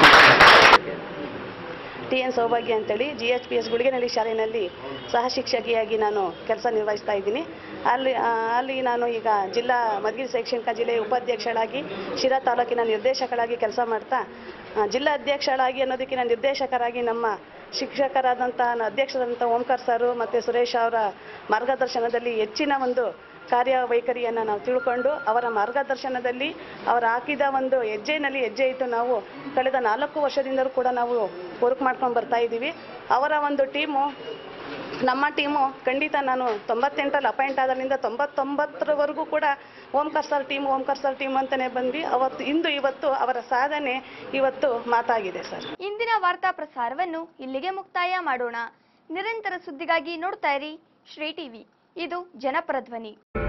[SPEAKER 19] ಟಿ ಎನ್ ಸೌಭಾಗ್ಯ ಅಂತೇಳಿ G H P S Guligenahalli ಶಾಲೆಯಲ್ಲಿ ಸಹ ಶಿಕ್ಷಕಿಯಾಗಿ ನಾನು ಕೆಲಸ ನಿರ್ವಹಿಸ್ತಾ ಇದ್ದೀನಿ. ಅಲ್ಲಿ ಅಲ್ಲಿ ನಾನು ಈಗ ಜಿಲ್ಲಾ ಮಧುಗಿರಿ ಶೈಕ್ಷಣಿಕ ಜಿಲ್ಲೆಯ ಉಪಾಧ್ಯಕ್ಷಳಾಗಿ, ಶಿರಾ ತಾಲೂಕಿನ ನಿರ್ದೇಶಕರಾಗಿ ಕೆಲಸ ಮಾಡ್ತಾ, ಜಿಲ್ಲಾ ಅಧ್ಯಕ್ಷಳಾಗಿ ಅನ್ನೋದಕ್ಕಿಂತ ನಿರ್ದೇಶಕರಾಗಿ ನಮ್ಮ ಶಿಕ್ಷಕರಾದಂಥ ಅಧ್ಯಕ್ಷರಾದಂಥ ಓಂಕಾರ್ ಸರು ಮತ್ತು ಸುರೇಶ್ ಅವರ ಮಾರ್ಗದರ್ಶನದಲ್ಲಿ ಹೆಚ್ಚಿನ ಒಂದು ಕಾರ್ಯವೈಖರಿಯನ್ನು ನಾವು ತಿಳ್ಕೊಂಡು ಅವರ ಮಾರ್ಗದರ್ಶನದಲ್ಲಿ ಅವರು ಹಾಕಿದ ಒಂದು ಹೆಜ್ಜೆಯಲ್ಲಿ ಹೆಜ್ಜೆ ಇಟ್ಟು ನಾವು ಕಳೆದ ನಾಲ್ಕು ವರ್ಷದಿಂದಲೂ ಕೂಡ ನಾವು ವರ್ಕ್ ಮಾಡ್ಕೊಂಡು ಬರ್ತಾ ಇದ್ದೀವಿ. ಅವರ ಒಂದು ಟೀಮು, ನಮ್ಮ ಟೀಮು ಖಂಡಿತ ನಾನು ತೊಂಬತ್ತೆಂಟರಲ್ಲಿ ಅಪಾಯಿಂಟ್ ಆದ್ರಿಂದ ತೊಂಬತ್ತೊಂಬತ್ತರವರೆಗೂ ಕೂಡ Omkar sir team Omkar sir team ಅಂತಲೇ ಬಂದ್ವಿ. ಅವತ್ತು ಇಂದು ಇವತ್ತು ಅವರ ಸಾಧನೆ ಇವತ್ತು ಮಾತಾಗಿದೆ ಸರ್.
[SPEAKER 1] ಇಂದಿನ ವಾರ್ತಾ ಪ್ರಸಾರವನ್ನು ಇಲ್ಲಿಗೆ ಮುಕ್ತಾಯ ಮಾಡೋಣ. ನಿರಂತರ ಸುದ್ದಿಗಾಗಿ ನೋಡ್ತಾ ಇರಿ ಶ್ರೀ ಟಿವಿ. ಇದು ಜನಪರ ಧ್ವನಿ.